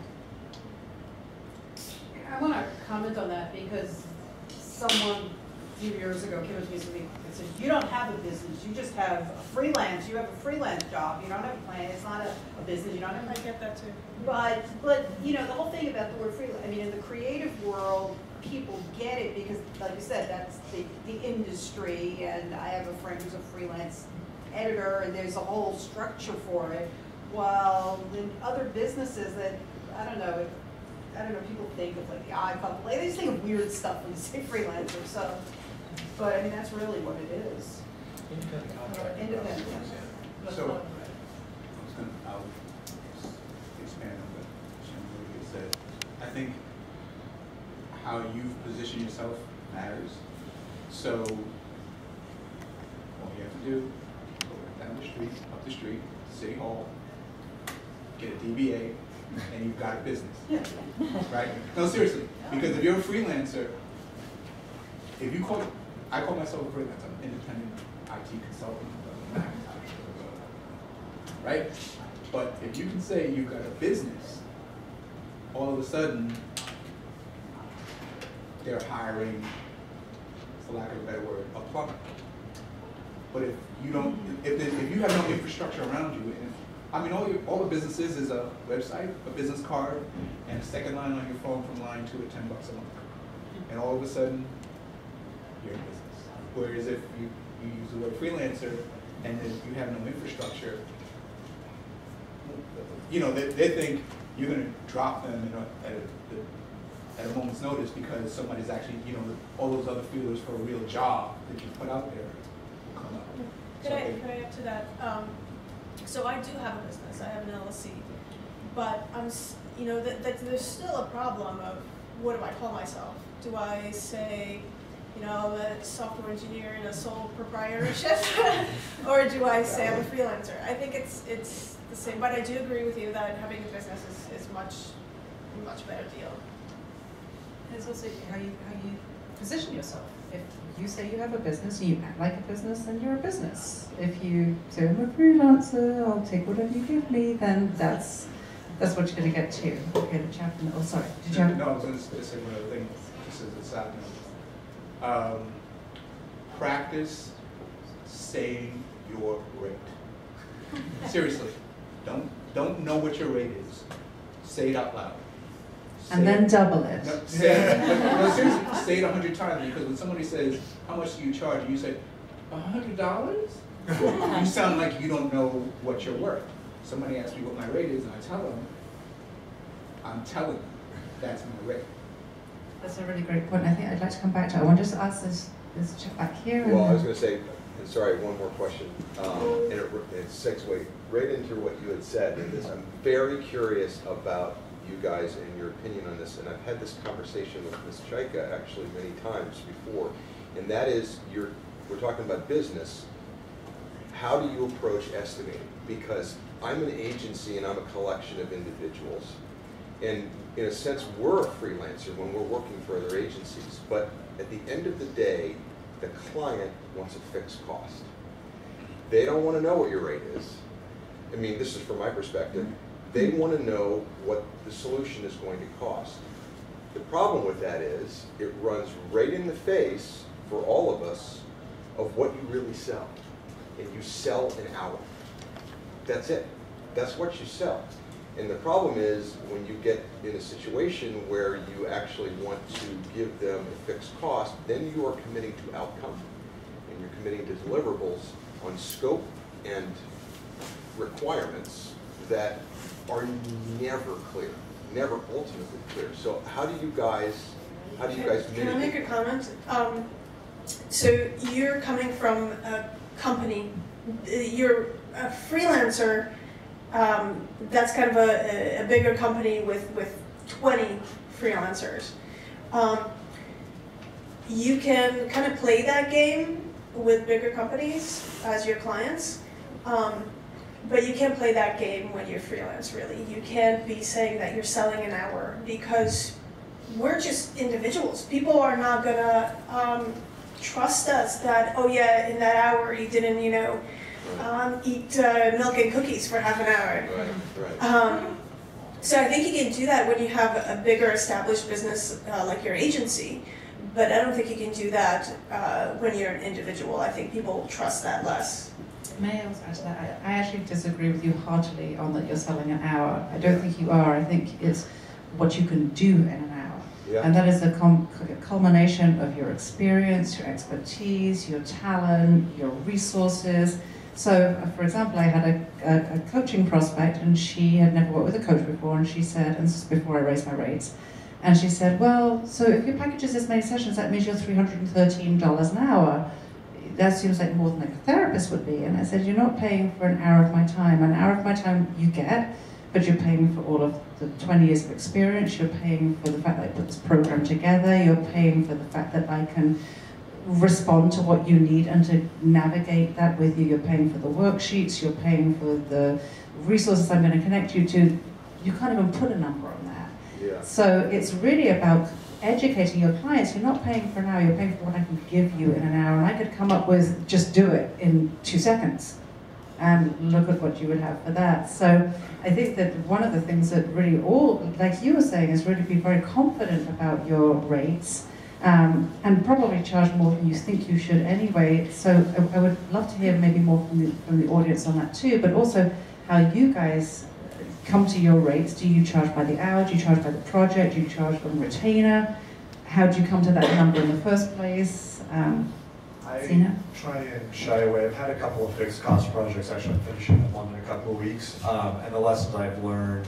I want to comment on that because someone a few years ago came to me and said, you don't have a business, you just have a freelance, you have a freelance job, you don't have a plan, it's not a, a business, you don't have I get that too. But, but, you know, the whole thing about the word freelance, I mean, in the creative world, people get it because, like you said, that's the, the industry, and I have a friend who's a freelance editor, and there's a whole structure for it. While in other businesses that, I don't know, I don't know, people think of like the iPhone, like, they just think of weird stuff when you say freelancer, so, but I mean, that's really what it is. Independent contractor. Independent. So, I was gonna, I'll expand on what Shamali said. I think how you position yourself matters. So, all you have to do, go down the street, up the street, City Hall, get a D B A, and you've got a business, right? No, seriously, because if you're a freelancer, if you call, I call myself a freelancer, I'm an independent I T consultant, right? But if you can say you've got a business, all of a sudden, they're hiring, for lack of a better word, a plumber. But if you don't, if, if you have no infrastructure around you, and I mean, all, your, all the business is is a website, a business card, and a second line on your phone from line two at ten bucks a month. And all of a sudden, you're in business. Whereas if you, you use the word freelancer, and then you have no infrastructure, you know, they, they think you're going to drop them in a, at, a, at a moment's notice because somebody's actually, you know, all those other feelers for a real job that you put out there will come up. Could So I, they- could I add to that? Um, so I do have a business, I have an L L C, but I'm, s- you know, that, that there's still a problem of what do I call myself? Do I say, you know, I'm a software engineer in a sole proprietorship, or do I say I'm a freelancer? I think it's it's the same, but I do agree with you that having a business is, is much much better deal. And it's also how you, how you position yourself. If you say you have a business, you act like a business, then you're a business. If you say I'm a freelancer, I'll take whatever you give me, then that's that's what you're going to get to. Okay, the chapter. Oh, sorry. Did you have? No, I was going to say one other thing, just as a side note. Um, practice saying your rate. Seriously, don't don't know what your rate is. Say it out loud. Say And then it. double it. No, say it. No, seriously, say it a hundred times, because when somebody says, "How much do you charge?" and you say, "A hundred dollars," you sound like you don't know what you're worth. Somebody asks me what my rate is, and I tell them, I'm telling them that's my rate. That's a really great point. I think I'd like to come back to it. I want to just ask this this chap back here. and Well, I was then- going to say, and sorry, one more question, um, and it, it segues right into what you had said. And this, I'm very curious about you guys and your opinion on this, and I've had this conversation with Miz Chaika actually many times before, and that is, you're, we're talking about business. How do you approach estimating? Because I'm an agency and I'm a collection of individuals. And in a sense, we're a freelancer when we're working for other agencies. But at the end of the day, the client wants a fixed cost. They don't want to know what your rate is. I mean, this is from my perspective. They want to know what the solution is going to cost. The problem with that is it runs right in the face for all of us of what you really sell. And you sell an hour. That's it. That's what you sell. And the problem is when you get in a situation where you actually want to give them a fixed cost, then you are committing to outcome. And you're committing to deliverables on scope and requirements that are never clear. never ultimately clear. So how do you guys, how do you guys Can I make mitigate? a comment? Um, so you're coming from a company, you're a freelancer, um, that's kind of a, a bigger company with, with twenty freelancers. Um, you can kind of play that game with bigger companies as your clients, um, but you can't play that game when you're freelance, really. You can't be saying that you're selling an hour, because we're just individuals. People are not gonna um, trust us that, oh yeah, in that hour you didn't, you know, um, eat uh, milk and cookies for half an hour. Right, right. Um, so I think you can do that when you have a bigger established business uh, like your agency, but I don't think you can do that uh, when you're an individual. I think people trust that less. May I also add to that? I, I actually disagree with you heartily on that you're selling an hour. I don't think you are. I think it's what you can do in an hour. Yeah. And that is a, com- a culmination of your experience, your expertise, your talent, your resources. So, uh, for example, I had a, a, a coaching prospect, and she had never worked with a coach before, and she said, and this is before I raised my rates, and she said, well, so if your package is this many sessions, that means you're three hundred thirteen dollars an hour. That seems like more than like a therapist would be. And I said, you're not paying for an hour of my time. An hour of my time you get, but you're paying for all of the twenty years of experience, you're paying for the fact that I put this program together, you're paying for the fact that I can respond to what you need and to navigate that with you, you're paying for the worksheets, you're paying for the resources I'm going to connect you to. You can't even put a number on that. Yeah. So it's really about educating your clients. You're not paying for an hour, you're paying for what I can give you in an hour, and I could come up with, just do it in two seconds. And look at what you would have for that. So I think that one of the things that really all, like you were saying, is really be very confident about your rates, um, and probably charge more than you think you should anyway. So I, I would love to hear maybe more from the, from the audience on that too, but also how you guys come to your rates. Do you charge by the hour? Do you charge by the project? Do you charge from retainer? How do you come to that number in the first place? Um, I Sina? try and shy away. I've had a couple of fixed cost projects. Actually, I'm finishing one in a couple of weeks. Um, and the lessons I've learned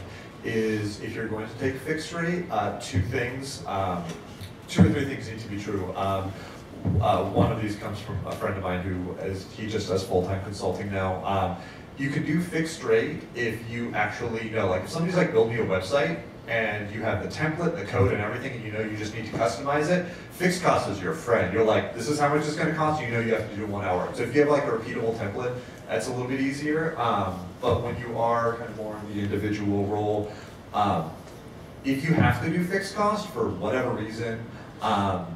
is if you're going to take fixed rate, uh, two things, um, two or three things need to be true. Um, uh, one of these comes from a friend of mine who is, he just does full-time consulting now. Um, you could do fixed rate if you actually know, like if somebody's like, build me a website, and you have the template, the code, and everything, and you know you just need to customize it, fixed cost is your friend. You're like, this is how much it's going to cost, you know you have to do it one hour. So if you have like a repeatable template, that's a little bit easier. Um, but when you are kind of more in the individual role, um, if you have to do fixed cost for whatever reason, um,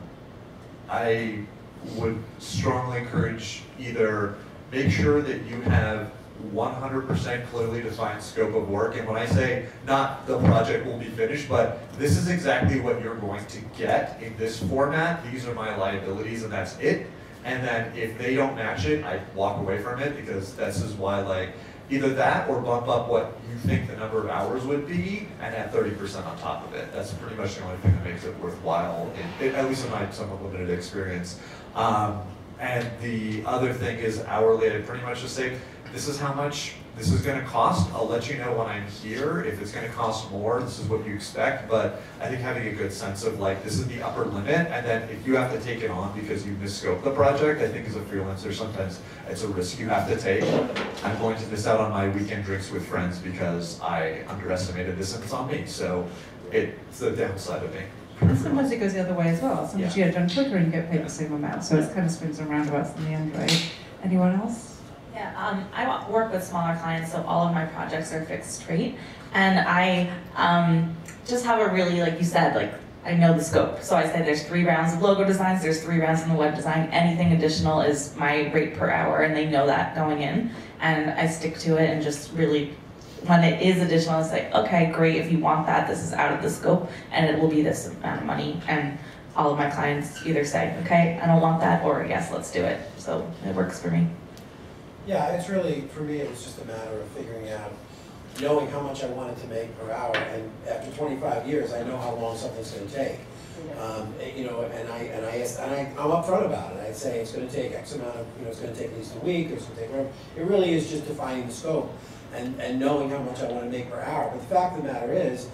I would strongly encourage either make sure that you have one hundred percent clearly defined scope of work. And when I say not the project will be finished, but this is exactly what you're going to get in this format, these are my liabilities and that's it. And then if they don't match it, I walk away from it, because this is why, like, either that or bump up what you think the number of hours would be and add thirty percent on top of it. That's pretty much the only thing that makes it worthwhile, in, at least in my somewhat limited experience. Um, and the other thing is hourly. I pretty much just say, this is how much this is going to cost. I'll let you know when I'm here. If it's going to cost more, this is what you expect. But I think having a good sense of like, this is the upper limit. And then if you have to take it on because you misscope the project, I think as a freelancer, sometimes it's a risk you have to take. I'm going to miss out on my weekend drinks with friends because I underestimated this and it's on me. So it's the downside of being. And sometimes it goes the other way as well. Sometimes Yeah. you get done quicker and you get paid the same amount. So it's kind of swings and roundabouts in the end, right? Anyone else? Yeah, um, I wa- work with smaller clients, so all of my projects are fixed rate, and I um, just have a really, like you said, like I know the scope. So I say there's three rounds of logo designs, there's three rounds in the web design. Anything additional is my rate per hour, and they know that going in, and I stick to it and just really. When it is additional, it's like, okay, great, if you want that, this is out of the scope, and it will be this amount of money. And all of my clients either say, okay, I don't want that, or yes, let's do it. So it works for me. Yeah, it's really, for me, it was just a matter of figuring out, knowing how much I wanted to make per hour, and after twenty-five years, I know how long something's gonna take. Um, you know, and I, and I, asked, and I, I'm upfront about it. I say it's gonna take X amount of, you know, it's gonna take at least a week, or it's gonna take whatever. It really is just defining the scope and, and knowing how much I wanna make per hour. But the fact of the matter is,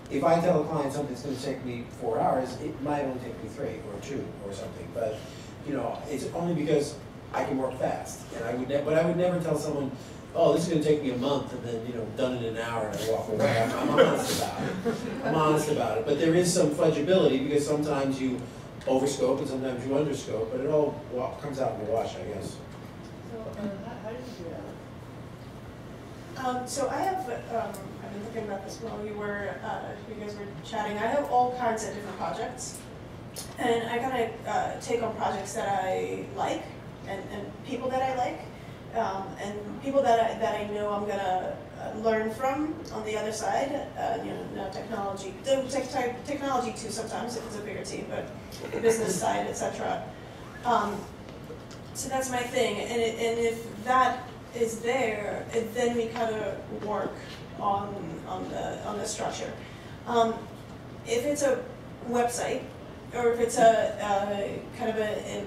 if I tell a client something's gonna take me four hours, it might only take me three or two or something, but, you know, it's only because I can work fast. And I would ne- but I would never tell someone, oh, this is gonna take me a month, and then, you know, done in an hour and I walk away. I'm, I'm honest about it. I'm honest about it. But there is some fungibility because sometimes you overscope and sometimes you underscope, but it all well, comes out in the wash, I guess. So, uh, how, how did you do that? Um, so I have, um, I've been thinking about this while you were, uh, you guys were chatting. I have all kinds of different projects, and I kind of uh, take on projects that I like, and, and people that I like, um, and people that I, that I know I'm gonna uh, learn from on the other side. Uh, you know, no technology, the tech, technology too sometimes if it's a bigger team, but business side, et cetera. Um, so that's my thing, and it, and if that is there, and then we kind of work on on the on the structure. Um, if it's a website, or if it's a, a kind of a,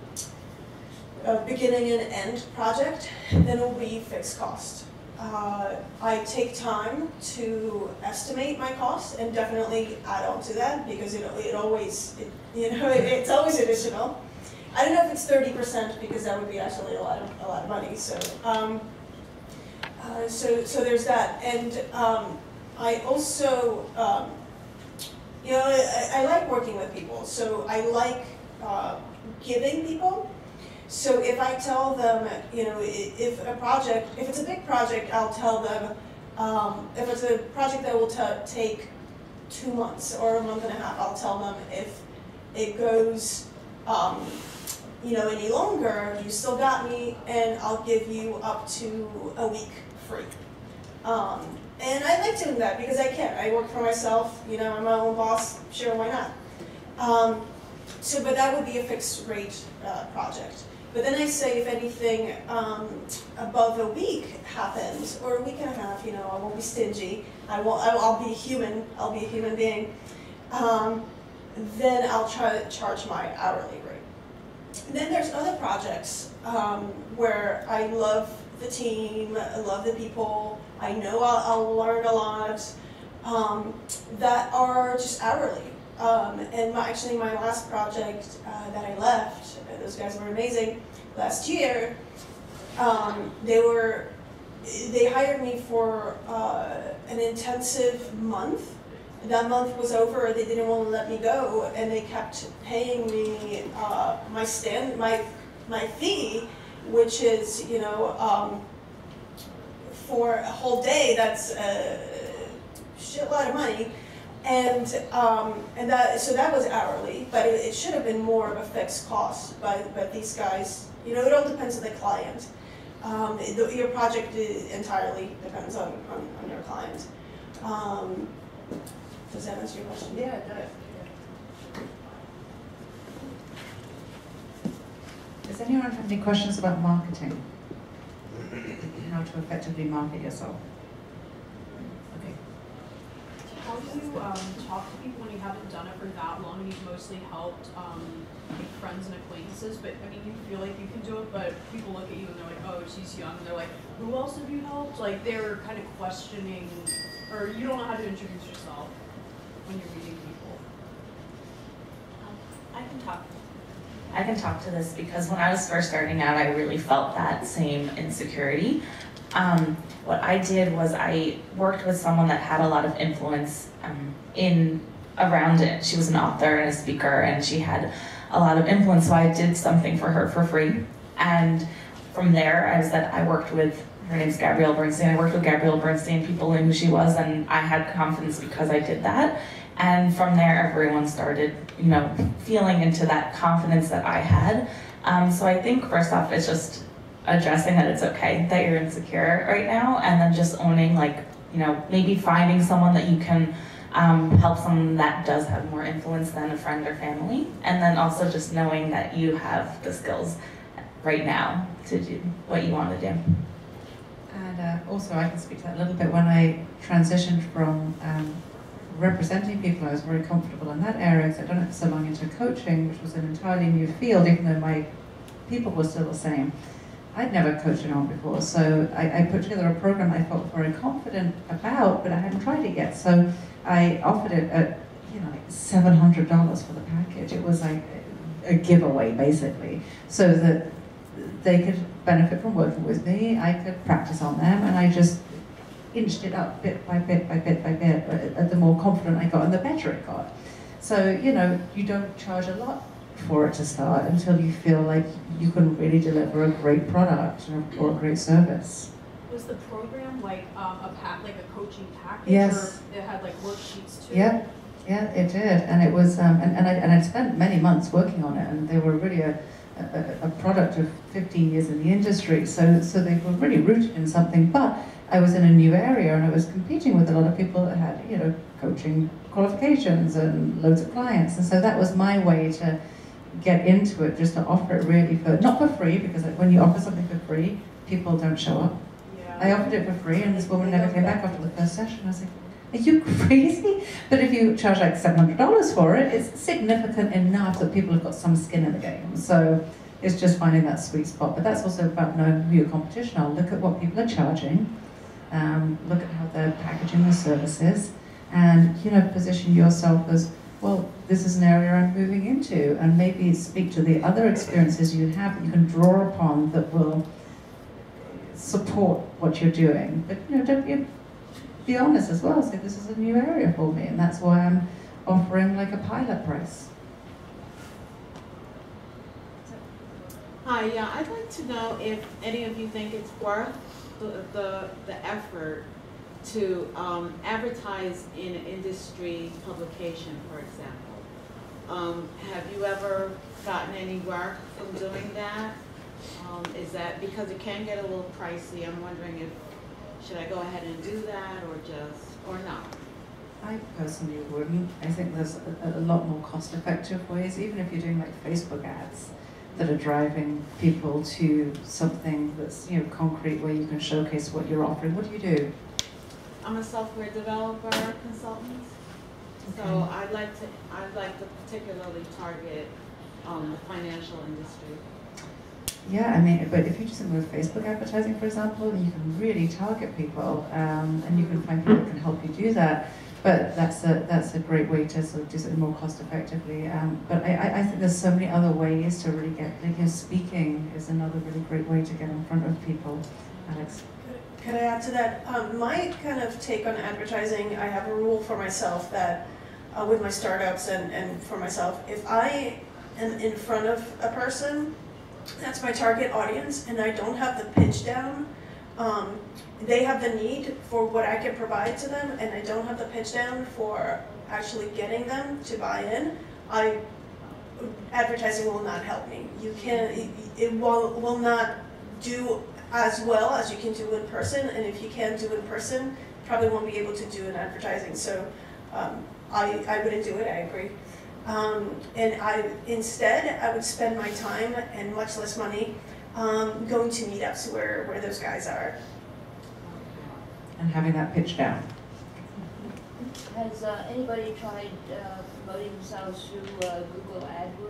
a beginning and end project, then it will be fixed cost. Uh, I take time to estimate my cost and definitely add on to that because it it always it, you know it, it's always additional. I don't know if it's thirty percent because that would be actually a lot of a lot of money. So, um, uh, so so there's that, and um, I also, um, you know, I, I like working with people. So I like uh, giving people. So if I tell them, you know, if a project, if it's a big project, I'll tell them. Um, if it's a project that will take two months or a month and a half, I'll tell them. If it goes. Um, you know, any longer, you still got me, and I'll give you up to a week free. Um, and I like doing that because I can. I work for myself, you know, I'm my own boss, sure, why not? Um, so, but that would be a fixed rate uh, project. But then I say if anything um, above a week happens, or a week and a half, you know, I won't be stingy, I won't, I'll be human, I'll be a human being, um, then I'll try to charge my hourly rate. And then there's other projects um, where I love the team, I love the people, I know I'll, I'll learn a lot, um, that are just hourly. Um, and my, actually my last project uh, that I left, uh, those guys were amazing, last year, um, they were, they hired me for uh, an intensive month. That month was over, they didn't want to let me go, and they kept paying me uh, my stand, my my fee, which is, you know, um, for a whole day, that's a shitload of money, and um, and that so that was hourly, but it, it should have been more of a fixed cost. But but these guys, you know, it all depends on the client. Um, the, your project entirely depends on on, on your client. Um, Does that answer your question? Yeah, it does. Does anyone have any questions about marketing? How to effectively market yourself? Okay. How do you um, talk to people when you haven't done it for that long and you've mostly helped um, like friends and acquaintances? But I mean, you feel like you can do it, but people look at you and they're like, oh, she's young. And they're like, who else have you helped? Like they're kind of questioning, or you don't know how to introduce yourself when you're meeting people. Um, I can talk. I can talk to this because when I was first starting out, I really felt that same insecurity. Um, what I did was I worked with someone that had a lot of influence um, in around it. She was an author and a speaker, and she had a lot of influence. So I did something for her for free, and from there, I was that I worked with. Her name's Gabrielle Bernstein. I worked with Gabrielle Bernstein. People knew who she was, and I had confidence because I did that. And from there, everyone started, you know, feeling into that confidence that I had. Um, so I think first off, it's just addressing that it's okay that you're insecure right now, and then just owning, like, you know, maybe finding someone that you can um, help someone that does have more influence than a friend or family, and then also just knowing that you have the skills right now to do what you want to do. And uh, also, I can speak to that a little bit. When I transitioned from um, representing people, I was very comfortable in that area because I'd done it for so long into coaching, which was an entirely new field, even though my people were still the same. I'd never coached anyone before, so I, I put together a program I felt very confident about, but I hadn't tried it yet. So I offered it at, you know, like seven hundred dollars for the package. It was like a giveaway, basically, so that they could benefit from working with me. I could practice on them, and I just inched it up bit by bit by bit by bit. But the more confident I got, and the better it got. So, you know, you don't charge a lot for it to start until you feel like you can really deliver a great product or a great service. Was the program like um, a pack, like a coaching package? Yes. Or it had like worksheets too? Yeah, yeah, it did, and it was, um, and and I and I spent many months working on it, and they were really a, a a product of fifteen years in the industry, so so they were really rooted in something. But I was in a new area, and I was competing with a lot of people that had, you know, coaching qualifications and loads of clients, and so that was my way to get into it, just to offer it really for, not for free, because when you offer something for free, people don't show up. Yeah. I offered it for free, and this woman never came back after the first session. I was like, are you crazy? But if you charge like seven hundred dollars for it, it's significant enough that people have got some skin in the game. So it's just finding that sweet spot. But that's also about knowing who your competition are. Look at what people are charging, um, look at how they're packaging their services, and, you know, position yourself as, well, this is an area I'm moving into, and maybe speak to the other experiences you have that you can draw upon that will support what you're doing. But, you know, don't be, be honest as well. Say, this is a new area for me, and that's why I'm offering like a pilot price. Hi, yeah, I'd like to know if any of you think it's worth the the, the effort to um, advertise in an industry publication, for example. Um, have you ever gotten any work from doing that? Um, is that because it can get a little pricey? I'm wondering if, should I go ahead and do that, or just, or not? I personally wouldn't. I think there's a, a lot more cost-effective ways, even if you're doing like Facebook ads that are driving people to something that's, you know, concrete, where you can showcase what you're offering. What do you do? I'm a software developer consultant, so Okay. I'd like to I'd like to particularly target um, the financial industry. Yeah, I mean, but if you do something with Facebook advertising, for example, you can really target people, um, and you can find people that can help you do that. But that's a that's a great way to sort of do something more cost effectively. Um, but I, I think there's so many other ways to really get, like, you know, speaking is another really great way to get in front of people. Alex? Could I add to that? Um, my kind of take on advertising, I have a rule for myself that uh, with my startups and, and for myself, if I am in front of a person, that's my target audience, and I don't have the pitch down, um, they have the need for what I can provide to them, and I don't have the pitch down for actually getting them to buy in, I, advertising will not help me. You can, it, it will, will not do as well as you can do in person, and if you can't do in person, probably won't be able to do in advertising. So um, I, I wouldn't do it, I agree. Um, and I, instead, I would spend my time and much less money um, going to meetups where, where those guys are. And having that pitch down. Has uh, anybody tried uh, promoting themselves through uh, Google AdWords?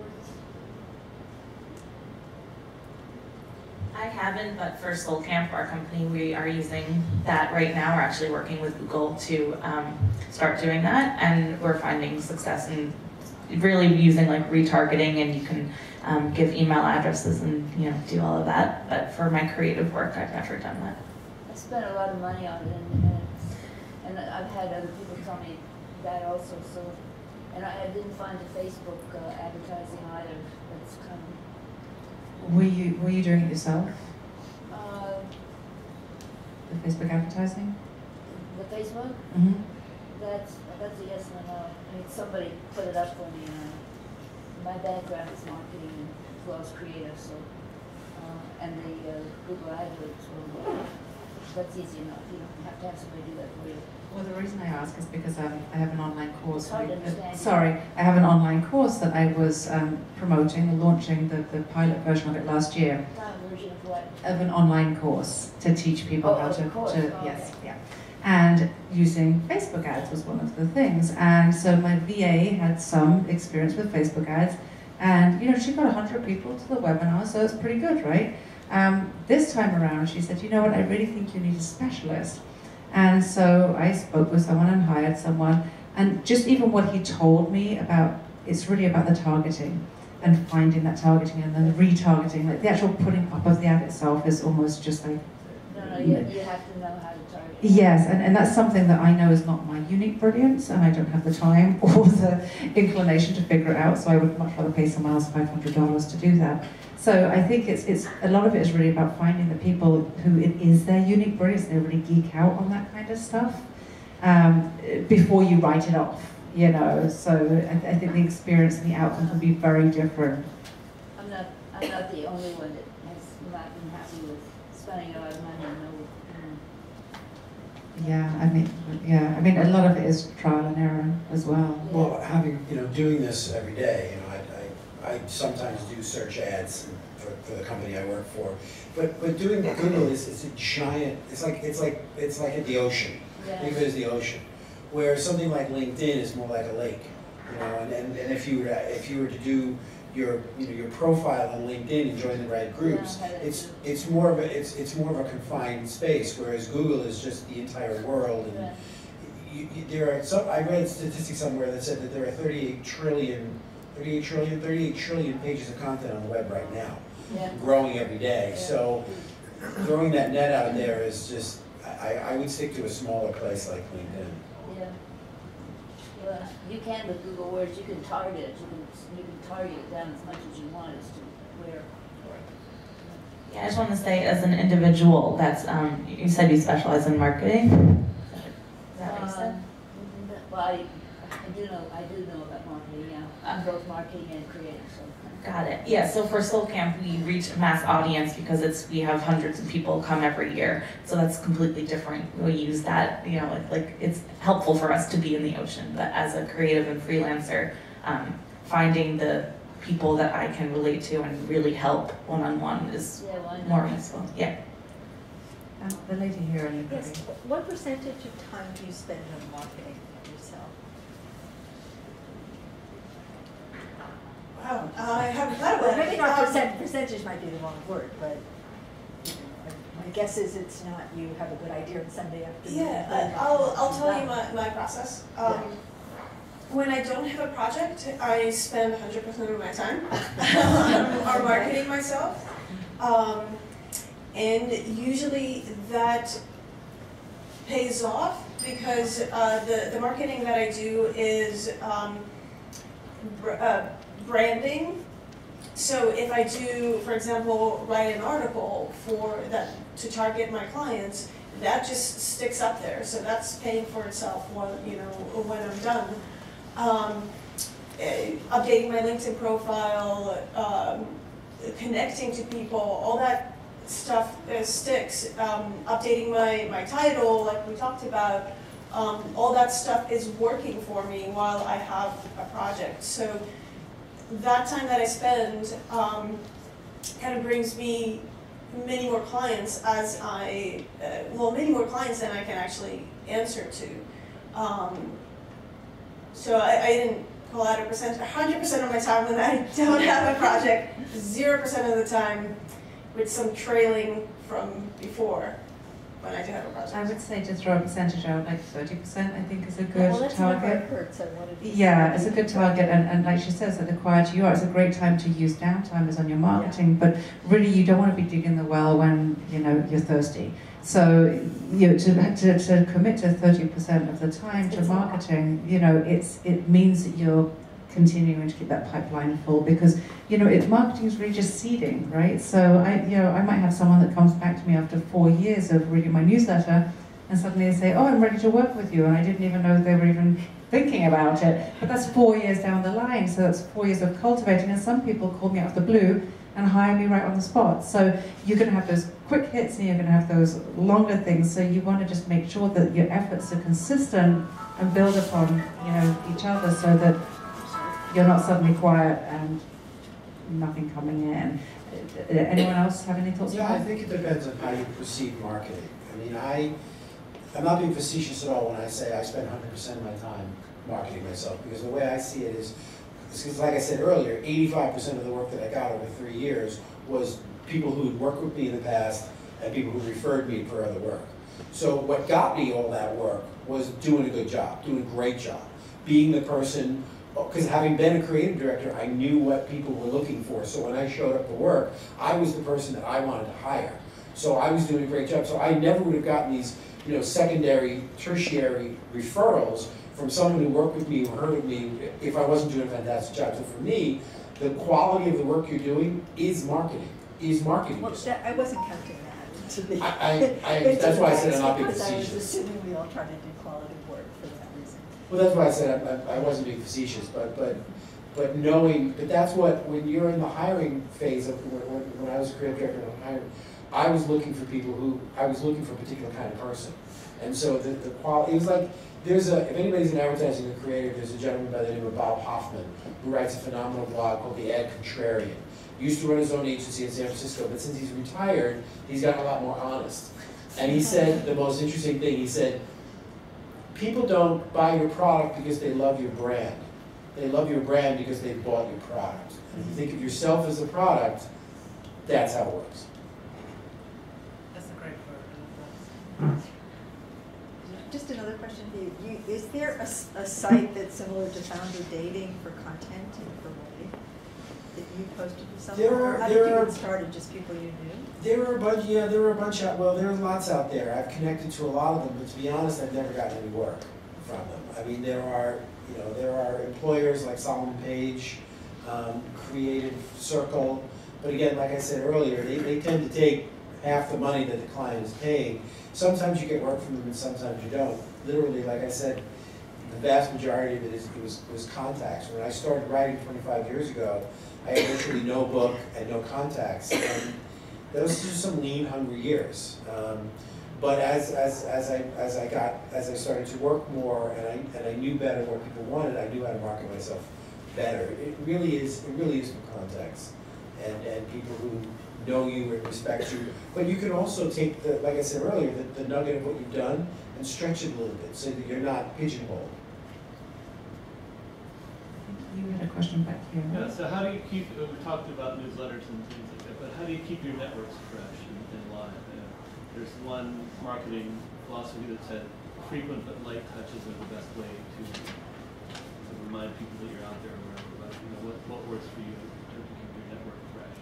I haven't, but for Soul Camp, our company, we are using that right now. We're actually working with Google to um, start doing that, and we're finding success in really using like retargeting, and you can um, give email addresses and, you know, do all of that. But for my creative work, I've never done that. I spent a lot of money on it, and, and, and I've had other people tell me that also. So, and I, I didn't find the Facebook uh, advertising either. It's kind of. Were you were you doing it yourself? Uh, The Facebook advertising? the Facebook? Mm-hmm. That's that's a yes and a no. I mean, somebody put it up for me. And my background is marketing as well as creative, so uh, and the uh, Google AdWords will. That's easy enough. You don't have to have somebody do that for you. Well, the reason I ask is because um, I have an online course. It's hard to uh, understand. sorry, I have an online course that I was um, promoting and launching the, the pilot version of it last year. Pilot version of what? Of an online course to teach people Oh, how of to, the course. to Oh, yes, okay. yeah. And using Facebook ads was one of the things. And so my V A had some experience with Facebook ads, and, you know, she got one hundred people to the webinar, so it's pretty good, right? Um, this time around, she said, you know what, I really think you need a specialist. And so I spoke with someone and hired someone, and just even what he told me about, it's really about the targeting and finding that targeting and then the retargeting. Like the actual putting up of the ad itself is almost just like... No, no, you, you have to know how to target. Yes, and, and that's something that I know is not my unique brilliance, and I don't have the time or the inclination to figure it out, so I would much rather pay someone else five hundred dollars to do that. So I think it's, it's a lot of it is really about finding the people who it is their unique brilliance, they really geek out on that kind of stuff, um, before you write it off, you know. So I, I think the experience and the outcome can be very different. I'm not, I'm not the only one that has not been happy with spending a lot of money and no, Yeah, I mean, yeah, I mean, a lot of it is trial and error as well. Well, having, you know, doing this every day, you know, I, I, I sometimes do search ads for, for the company I work for, but, but doing Google is, it's a giant, it's like, it's like, it's like at the ocean. Yeah. Think of it as the ocean. Where something like LinkedIn is more like a lake, you know, and, and, and if you were to, if you were to do your, you know, your profile on LinkedIn and join the right groups, Yeah, it's, it's more of a, it's, it's more of a confined space, whereas Google is just the entire world. And Yeah. you, you, there are some, I read statistics somewhere that said that there are thirty-eight trillion, thirty-eight trillion, thirty-eight trillion pages of content on the web right now, Yeah. growing every day. Yeah. So throwing that net out there is just, I, I would stick to a smaller place like LinkedIn. Yeah. Well, you can with Google Words, you can target it, you can, you can target it down as much as you want as to where. Yeah, I just want to say, as an individual, that's, um, you said you specialize in marketing. Is that what you said? Um, Well, I, I do know, I do know about marketing, yeah. I'm both marketing and creative, so. Got it. Yeah, so for Soul Camp, we reach a mass audience because it's, we have hundreds of people come every year. So that's completely different. We use that, you know, like, like it's helpful for us to be in the ocean. But as a creative and freelancer, um, finding the people that I can relate to and really help one-on-one is Yeah, well, I know. more useful. Yeah. Um, the lady here in the Yes, what percentage of time do you spend on marketing yourself? Wow, I haven't thought Well, about it. maybe not Um, percent, percentage might be the wrong word, but you know, my guess is it's not you have a good idea on Sunday afternoon. Yeah, but- I- I'll, I'll tell you my, my process. Um, When I don't have a project, I spend one hundred percent of my time on marketing myself. Um, and usually that pays off because uh, the, the marketing that I do is um, br uh, branding. So if I do, for example, write an article for that to target my clients, that just sticks up there. So that's paying for itself when, you know, when I'm done. Um, uh, updating my LinkedIn profile, um, connecting to people, all that stuff uh, sticks. Um, updating my, my title, like we talked about, um, all that stuff is working for me while I have a project. So that time that I spend um, kind of brings me many more clients as I, uh, well, many more clients than I can actually answer to. Um, So I, I didn't pull out a percent, one hundred percent of my time when I don't have a project, zero percent of the time with some trailing from before when I do have a project. I would say to throw a percentage out, like thirty percent I think is a good Well, that's not target. what I heard, so what did you Yeah, say? it's a good target, and, and like she says, at the quieter you are, it's a great time to use downtime as on your marketing, but really you don't want to be digging the well when, you know, you're thirsty. So, you know, to, to, to commit to thirty percent of the time to marketing, you know, it's, it means that you're continuing to keep that pipeline full because, you know, it, marketing is really just seeding, right? So I, you know, I might have someone that comes back to me after four years of reading my newsletter and suddenly they say, oh, I'm ready to work with you, and I didn't even know they were even thinking about it. But that's four years down the line, so that's four years of cultivating, and some people call me out of the blue and hire me right on the spot. So you're going to have those quick hits and you're going to have those longer things, so you want to just make sure that your efforts are consistent and build upon, you know, each other so that you're not suddenly quiet and nothing coming in. Anyone else have any thoughts Yeah, on I that? think it depends on how you perceive marketing. I mean, I, I'm not being facetious at all when I say I spend one hundred percent of my time marketing myself, because the way I see it is, because like I said earlier, eighty-five percent of the work that I got over three years was people who had worked with me in the past and people who referred me for other work. So what got me all that work was doing a good job, doing a great job, being the person, because having been a creative director, I knew what people were looking for. So when I showed up to work, I was the person that I wanted to hire. So I was doing a great job. So I never would have gotten these, you know, secondary, tertiary referrals from someone who worked with me, who heard of me, if I wasn't doing a fantastic job. So for me, the quality of the work you're doing is marketing, is marketing. Well, that, I wasn't counting that to be. I, I, I, that's why I said I'm not being Because I was facetious. assuming we all try to do quality work for that reason. Well, that's why I said I, I, I wasn't being facetious, but, but, but knowing, but that's what, when you're in the hiring phase of, when, when I was a creative director and hiring, I was looking for people who, I was looking for a particular kind of person. And so the, the quality, it was like, there's a, if anybody's in advertising or creative, there's a gentleman by the name of Bob Hoffman who writes a phenomenal blog called The Ad Contrarian. He used to run his own agency in San Francisco, but since he's retired, he's gotten a lot more honest. And he said the most interesting thing, he said, people don't buy your product because they love your brand. They love your brand because they bought your product. And if you think of yourself as a product, that's how it works. That's a great word. Just another question for you. you is there a, s- a site that's similar to Founder Dating for content and for writing that you posted to someone? There are- How there did you are- get started? Just people you knew? There were a bunch, yeah, there were a bunch out, well, there are lots out there. I've connected to a lot of them, but to be honest, I've never gotten any work from them. I mean, there are, you know, there are employers like Solomon Page, um, Creative Circle, but again, like I said earlier, they, they tend to take half the money that the client is paying. Sometimes you get work from them and sometimes you don't. Literally, like I said, the vast majority of it is, it was, was contacts. When I started writing twenty-five years ago, I had literally no book and no contacts. And those are some lean, hungry years. Um, but as, as, as, I, as I got, as I started to work more and I, and I knew better what people wanted, I knew how to market myself better. It really is, it really is from contacts and, and people who know you and respect you. But you can also take the, like I said earlier, the, the nugget of what you've done and stretch it a little bit so that you're not pigeonholed. You had a question back here. Yeah, so how do you keep, uh, we talked about newsletters and things like that, but how do you keep your networks fresh and, and live? Uh, there's one marketing philosophy that said frequent but light touches are the best way to, to remind people that you're out there or whatever, but you know, what, what works for you to keep your network fresh?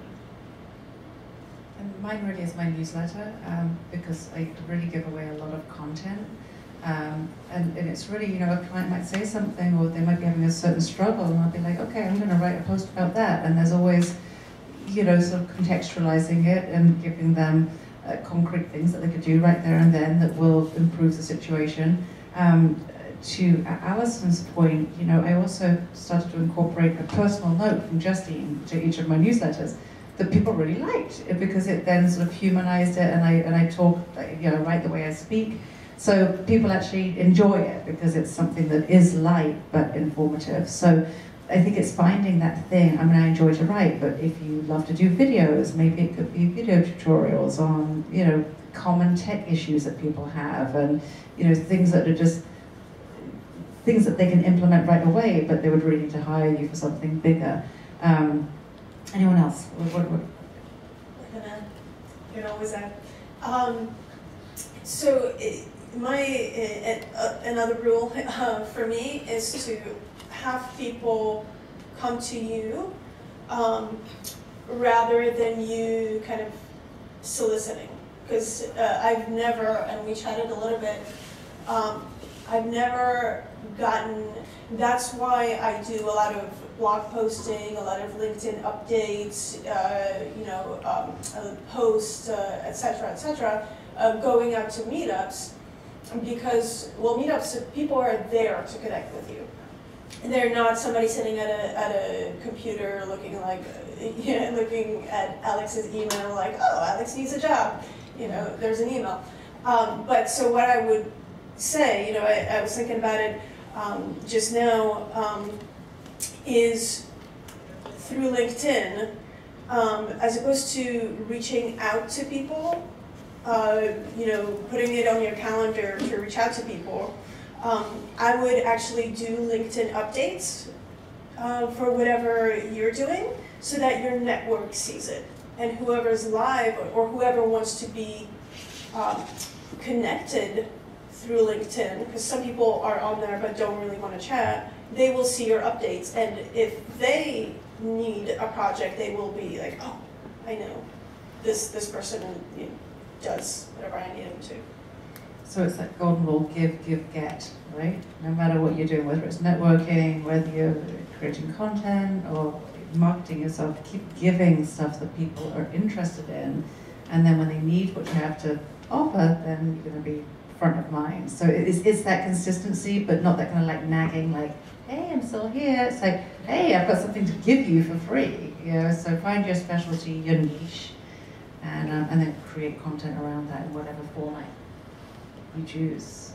And mine really is my newsletter um, because I really give away a lot of content. Um, and, and it's really, you know, a client might say something or they might be having a certain struggle and I'll be like, okay, I'm going to write a post about that. And there's always, you know, sort of contextualizing it and giving them uh, concrete things that they could do right there and then that will improve the situation. Um, to Alison's point, you know, I also started to incorporate a personal note from Justine to each of my newsletters that people really liked it because it then sort of humanized it and I, and I talk, you know, write the way I speak. So people actually enjoy it because it's something that is light but informative. So I think it's finding that thing. I mean, I enjoy to write, but if you love to do videos, maybe it could be video tutorials on, you know, common tech issues that people have and, you know, things that are just, things that they can implement right away, but they would really need to hire you for something bigger. Um, anyone else? What, what, what? We're gonna, you know, always that. Um, so, it, My, uh, another rule uh, for me is to have people come to you um, rather than you kind of soliciting. Because uh, I've never, and we chatted a little bit, um, I've never gotten, that's why I do a lot of blog posting, a lot of LinkedIn updates, uh, you know, um, posts, uh, et cetera, et cetera, uh, going out to meetups. Because, well, meetups, people are there to connect with you. And they're not somebody sitting at a, at a computer looking like, yeah, looking at Alex's email like, oh, Alex needs a job. You know, there's an email. Um, but so what I would say, you know, I, I was thinking about it um, just now, um, is through LinkedIn, um, as opposed to reaching out to people, Uh, you know, putting it on your calendar to reach out to people, um, I would actually do LinkedIn updates uh, for whatever you're doing so that your network sees it. and whoever's live or whoever wants to be um, connected through LinkedIn, because some people are on there but don't really want to chat, they will see your updates. And if they need a project, they will be like, oh, I know this this person, you know, does whatever I need them to. So it's that golden rule, give, give, get, right? No matter what you're doing, whether it's networking, whether you're creating content or marketing yourself, keep giving stuff that people are interested in. And then when they need what you have to offer, then you're going to be front of mind. So it's, it's that consistency, but not that kind of like nagging, like, hey, I'm still here. It's like, hey, I've got something to give you for free. You know, so find your specialty, your niche, and um, and then create content around that in whatever format you choose.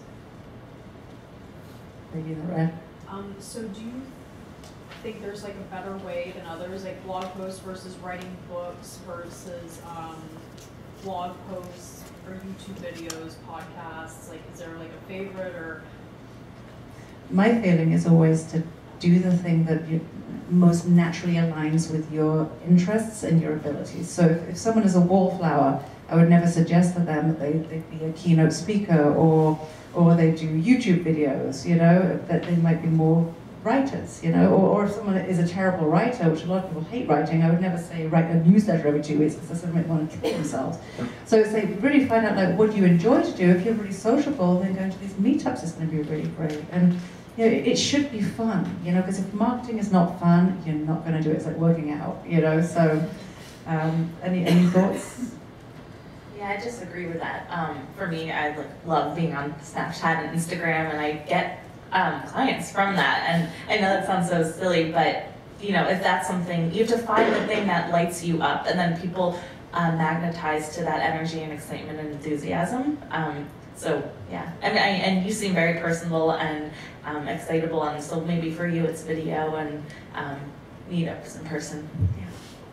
Maybe in the red. Um, so do you think there's like a better way than others, like blog posts versus writing books versus um, blog posts or YouTube videos, podcasts? Like, is there like a favorite or? My feeling is always to do the thing that you most naturally aligns with your interests and your abilities. So if, if someone is a wallflower, I would never suggest to them that they, they'd be a keynote speaker or or they do YouTube videos, you know, that they might be more writers, you know, or, or if someone is a terrible writer, which a lot of people hate writing, I would never say write a newsletter every two weeks because that's going to make them want to kill themselves. So it's like really find out like what you enjoy to do. If you're really sociable, then going to these meetups is going to be really great. And you know, it, it should be fun, you know, because if marketing is not fun, you're not going to do it. It's like working out, you know. So, um, any any thoughts? Yeah, I just agree with that. Um, for me, I like, love being on Snapchat and Instagram, and I get um, clients from that. And I know that sounds so silly, but you know, if that's something, you have to find the thing that lights you up, and then people uh, magnetize to that energy and excitement and enthusiasm. Um, so yeah, and I, and you seem very personable and um, excitable, and so maybe for you it's video and um, meetups in person. Yeah.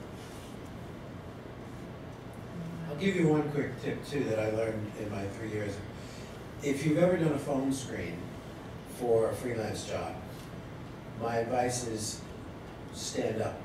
I'll give you one quick tip too that I learned in my three years. If you've ever done a phone screen for a freelance job, my advice is stand up.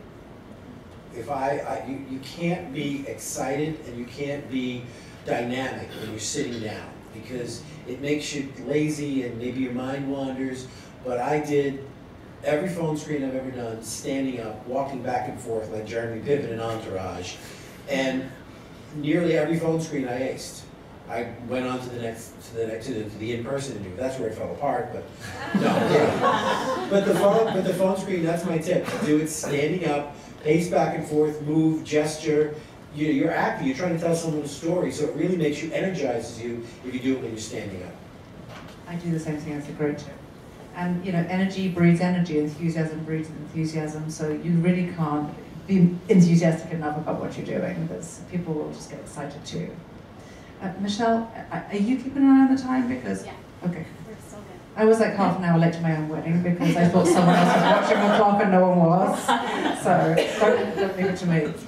If I, I you, you can't be excited and you can't be dynamic when you're sitting down because it makes you lazy and maybe your mind wanders. But I did every phone screen I've ever done standing up, walking back and forth like Jeremy Piven in Entourage, and nearly every phone screen I aced. I went on to the next, to the next, to the, to the in-person interview. That's where it fell apart, but no. Yeah. But the phone, but the phone screen. That's my tip. Do it standing up, pace back and forth, move, gesture. You, you're acting. You're trying to tell someone a story, so it really makes you, energizes you if you do it when you're standing up. I do the same thing. That's a great tip. And you know, energy breeds energy, enthusiasm breeds enthusiasm. So you really can't be enthusiastic enough about what you're doing because people will just get excited too. Uh, Michelle, are you keeping an eye on the time? Because yeah. Okay. We're still good. I was like half an hour late to my own wedding because I thought someone else was watching the clock and no one was. So don't, don't leave it to me.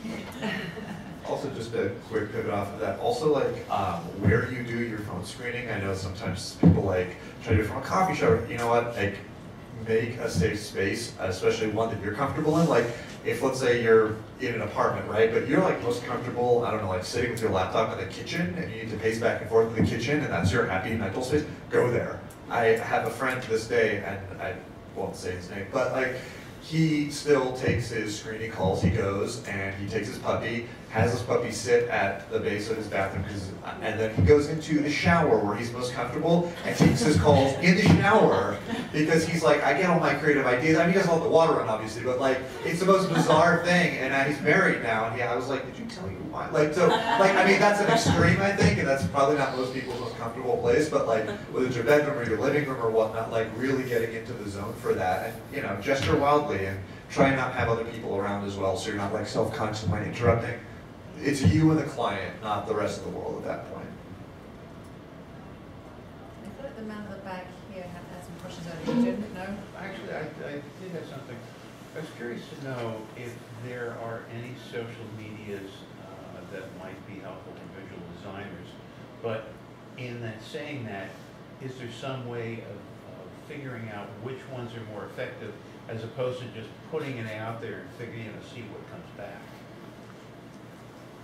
Also, just a quick pivot off of that. Also, like um, where you do your phone screening. I know sometimes people like try to do it from a coffee shop. You know what? Like make a safe space, especially one that you're comfortable in. Like if let's say you're in an apartment, right? But you're like most comfortable, I don't know, like sitting with your laptop in the kitchen and you need to pace back and forth in the kitchen and that's your happy mental space, go there. I have a friend to this day, and I won't say his name, but like he still takes his screening calls, he goes and he takes his puppy, has his puppy sit at the base of his bathroom, and then he goes into the shower where he's most comfortable and takes his calls in the shower because he's like, I get all my creative ideas. I mean, he doesn't let the water run, obviously, but like, it's the most bizarre thing. And uh, he's married now, and yeah, I was like, did you tell you why? Like, so, like, I mean, that's an extreme, I think, and that's probably not most people's most comfortable place, but like, whether it's your bedroom or your living room or whatnot, like, really getting into the zone for that, and, you know, gesture wildly, and try and not have other people around as well, so you're not, like, self-conscious when interrupting. It's you and the client, not the rest of the world at that point. I feel like the man at the back here had, had some questions earlier. You didn't know? Actually, I, I did have something. I was curious to know if there are any social medias uh, that might be helpful for visual designers. But in that saying that, is there some way of, of figuring out which ones are more effective as opposed to just putting it out there and figuring, you know, see what comes back?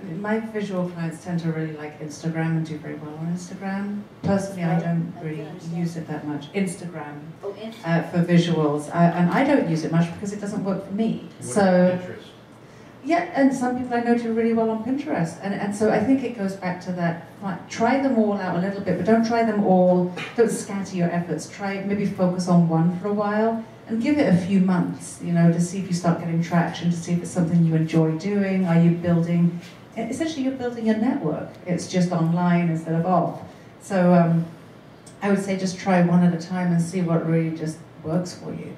my visual clients tend to really like Instagram and do very well on Instagram. Personally, I don't really use it that much. Instagram Oh, Instagram. uh, for visuals, uh, and I don't use it much because it doesn't work for me. What So. about Pinterest? Yeah, and some people I know do really well on Pinterest. And, and so I think it goes back to that, like, try them all out a little bit, but don't try them all, don't scatter your efforts. Try, maybe focus on one for a while and give it a few months, you know, to see if you start getting traction, to see if it's something you enjoy doing. Are you building, essentially you're building a network. It's just online instead of off. So um, I would say just try one at a time and see what really just works for you.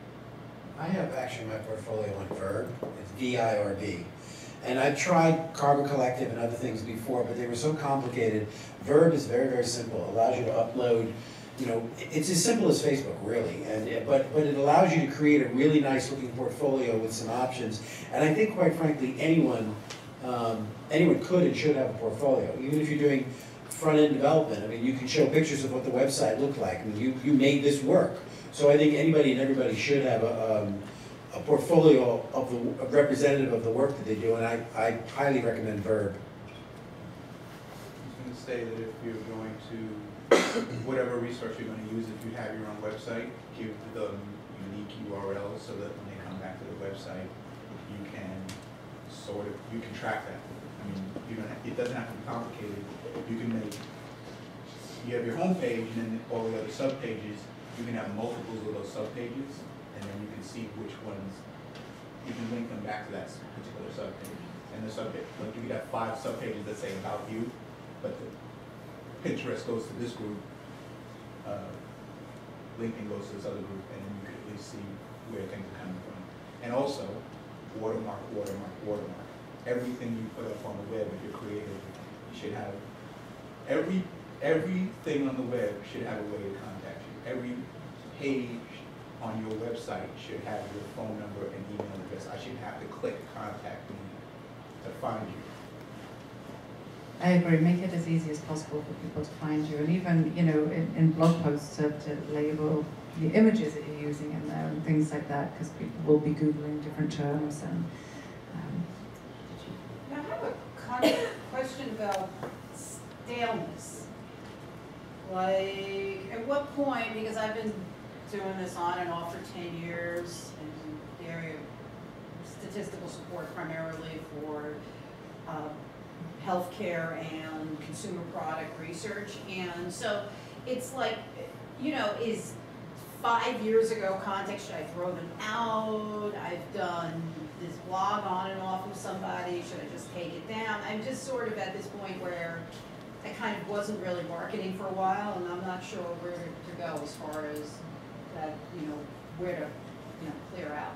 I have actually my portfolio on Verb. It's V I R B. And I've tried Carbon Collective and other things before, but they were so complicated. Verb is very, very simple. It allows you to upload, you know, it's as simple as Facebook, really. And it, but, but it allows you to create a really nice looking portfolio with some options. And I think, quite frankly, anyone, um, anyone could and should have a portfolio. Even if you're doing front-end development, I mean, you can show pictures of what the website looked like. I mean, you, you made this work. So I think anybody and everybody should have a, um, a portfolio of the a representative of the work that they do, and I, I highly recommend Verb. I was going to say that if you're going to, whatever resource you're going to use, if you have your own website, give them unique U R Ls so that when they come back to the website, you can sort of, you can track that. I mean, you don't have, it doesn't have to be complicated. You can make, you have your home page and then all the other sub-pages. You can have multiples of those subpages, and then you can see which ones, you can link them back to that particular subpage. And the subpage, like you could have five subpages that say about you, but the Pinterest goes to this group, uh, LinkedIn goes to this other group, and then you can at least see where things are coming from. And also, watermark, watermark, watermark. Everything you put up on the web, if you're creative, you should have, every, everything on the web should have a way to contact you. Every page on your website should have your phone number and email address. I should have to click contact me to find you. I agree. Make it as easy as possible for people to find you, and even, you know, in, in blog posts to, to label the images that you're using in there and things like that, because people will be googling different terms. And um, Now, I have a kind of question about staleness. Like, at what point, because I've been doing this on and off for ten years in the area of statistical support primarily for uh, healthcare and consumer product research. And so it's like, you know, is five years ago context, should I throw them out? I've done this blog on and off with somebody, should I just take it down? I'm just sort of at this point where I kind of wasn't really marketing for a while, and I'm not sure where to go as far as that, you know, where to, you know, clear out.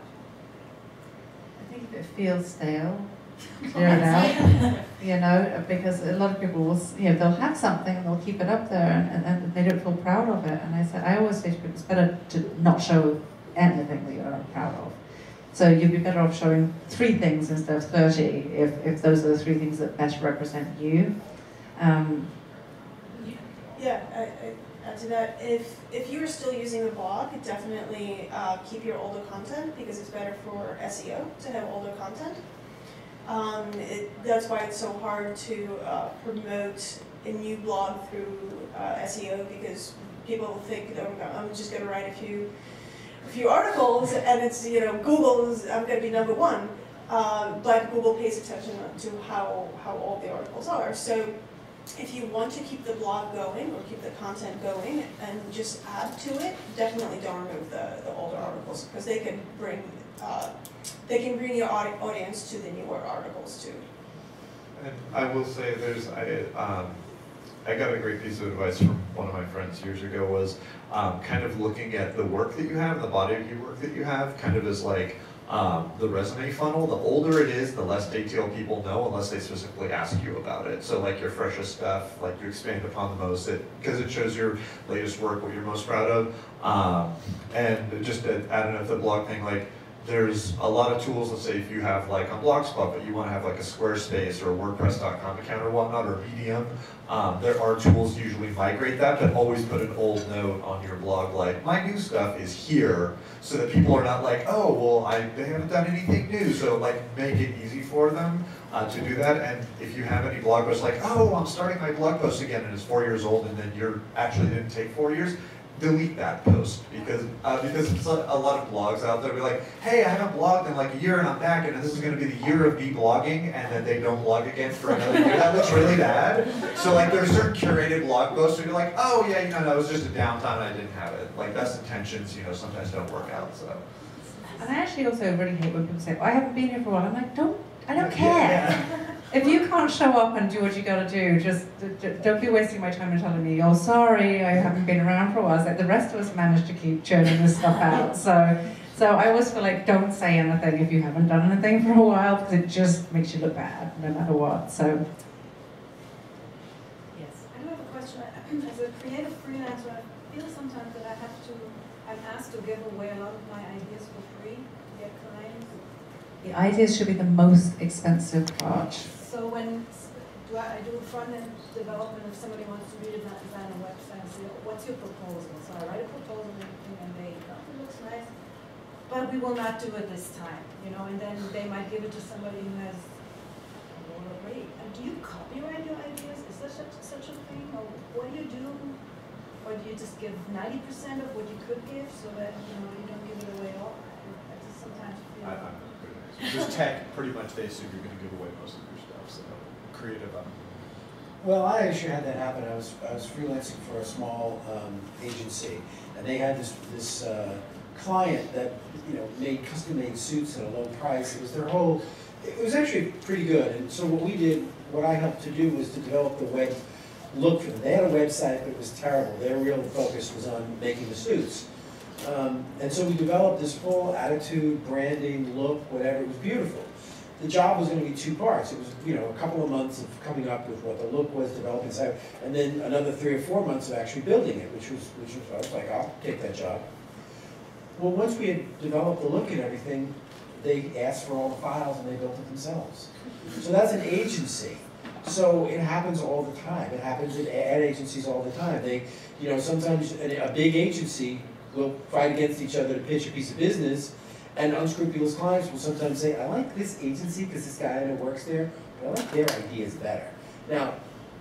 I think if it feels stale, clear it out. You know, because a lot of people will, you know, they'll have something and they'll keep it up there, and, and, and they don't feel proud of it. And I say, I always say to people, it's better to not show anything that you're not proud of. So you'd be better off showing three things instead of thirty, if, if those are the three things that best represent you. Um, Yeah, I, I add to that. If if you are still using the blog, definitely uh, keep your older content because it's better for S E O to have older content. Um, it, that's why it's so hard to uh, promote a new blog through uh, S E O because people think that I'm just going to write a few a few articles and it's, you know, Google is, I'm going to be number one. Uh, but Google pays attention to how how old the articles are. So if you want to keep the blog going or keep the content going and just add to it, definitely don't remove the, the older articles because they can bring uh, they can bring your audi audience to the newer articles too. And I will say there's, I, um, I got a great piece of advice from one of my friends years ago was um, kind of looking at the work that you have, the body of your work that you have, kind of as like Um, the resume funnel. The older it is, the less detail people know unless they specifically ask you about it. So like your freshest stuff, like you expand upon the most, it because it shows your latest work, what you're most proud of. Um, and just to add another blog thing, like there's a lot of tools. Let's say if you have like a Blogspot, but you want to have like a Squarespace or a WordPress dot com account or whatnot, or Medium, um, there are tools to usually migrate that, but always put an old note on your blog like, my new stuff is here, so that people are not like, oh, well, I, they haven't done anything new, so like make it easy for them uh, to do that. And if you have any blog posts like, oh, I'm starting my blog post again and it's four years old, and then you're actually didn't take four years, delete that post, because uh, because it's a, a lot of blogs out there be like, hey, I haven't blogged in like a year and I'm back, and this is going to be the year of me blogging, and then they don't blog again for another year. That looks really bad. So like there's certain curated blog posts where you're like, oh yeah, you know, that was just a downtime and I didn't have it. Like best intentions, you know, sometimes don't work out. So. And I actually also really hate when people say, oh, I haven't been here for a while. I'm like, don't, I don't care. Yeah. If you can't show up and do what you gotta do, just don't be wasting my time and telling me, oh, sorry, I haven't been around for a while. It's like the rest of us managed to keep churning this stuff out. So, so I always feel like don't say anything if you haven't done anything for a while, because it just makes you look bad, no matter what. So, yes. I do have a question. As a creative freelancer, I feel sometimes that I have to, I'm asked to give away a lot of my ideas for free to get clients. the ideas should be the most expensive part. So when do I, I do front-end development, if somebody wants to read it, not design a website, and say, what's your proposal? So I write a proposal and everything, and they, oh, it looks nice, but we will not do it this time, you know, and then they might give it to somebody who has a lower rate. And do you copyright your ideas? Is there such, such a thing? Or what do you do? Or do you just give ninety percent of what you could give so that, you know, you don't give it away all? I just sometimes feel... I, I'm Because tech, pretty much they assume you're going to give away most of your stuff, so creative. Um, Well, I actually had that happen. I was I was freelancing for a small um, agency, and they had this this uh, client that you know made custom-made suits at a low price. It was their whole. It was actually pretty good. And so what we did, what I helped to do, was to develop the web look for them. They had a website, but it was terrible. Their real focus was on making the suits. Um, and so we developed this full attitude, branding, look, whatever. It was beautiful. The job was going to be two parts. It was, you know, a couple of months of coming up with what the look was, developing site, and then another three or four months of actually building it, which was, which was, I was like, I'll take that job. Well, once we had developed the look and everything, they asked for all the files and they built it themselves. So that's an agency. So it happens all the time. It happens at ad agencies all the time. They, you know, sometimes a big agency will fight against each other to pitch a piece of business, and unscrupulous clients will sometimes say, I like this agency because this guy I know works there, but I like their ideas better. Now,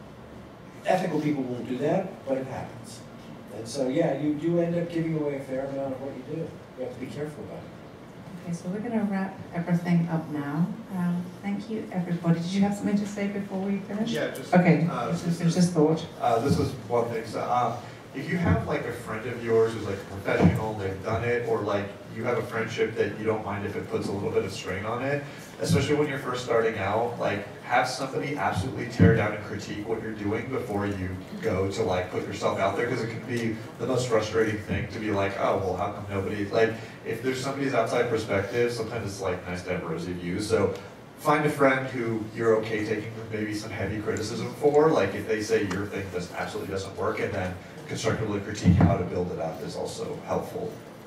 ethical people won't do that, but it happens. And so, yeah, you do end up giving away a fair amount of what you do. You have to be careful about it. Okay, so we're going to wrap everything up now. Um, thank you, everybody. Did you have something to say before we finish? Yeah, just okay. Uh, just finish this thought. Uh, this was one thing. So, uh, if you have like a friend of yours who's like a professional, they've done it, or like you have a friendship that you don't mind if it puts a little bit of strain on it, especially when you're first starting out, like have somebody absolutely tear down and critique what you're doing before you go to like put yourself out there, because it can be the most frustrating thing to be like, oh, well, how come nobody, like if there's somebody's outside perspective, sometimes it's like nice to have rosy views. So find a friend who you're okay taking maybe some heavy criticism for, like if they say your thing just absolutely doesn't work, and then constructively critique how to build it up is also helpful.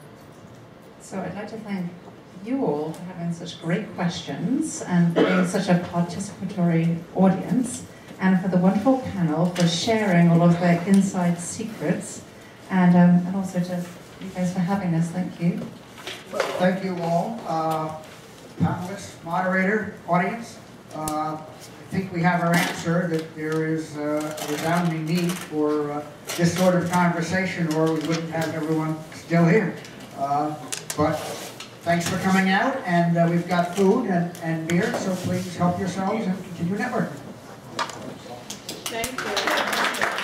So I'd like to thank you all for having such great questions and being such a participatory audience, and for the wonderful panel for sharing all of their inside secrets, and, um, and also to you guys for having us. Thank you. Well, thank you all, uh, panelists, moderator, audience. Uh, I think we have our answer, that there is uh, a resounding need for uh, this sort of conversation, or we wouldn't have everyone still here. Uh, but thanks for coming out, and uh, we've got food and, and beer, so please help yourselves and continue networking. Thank you.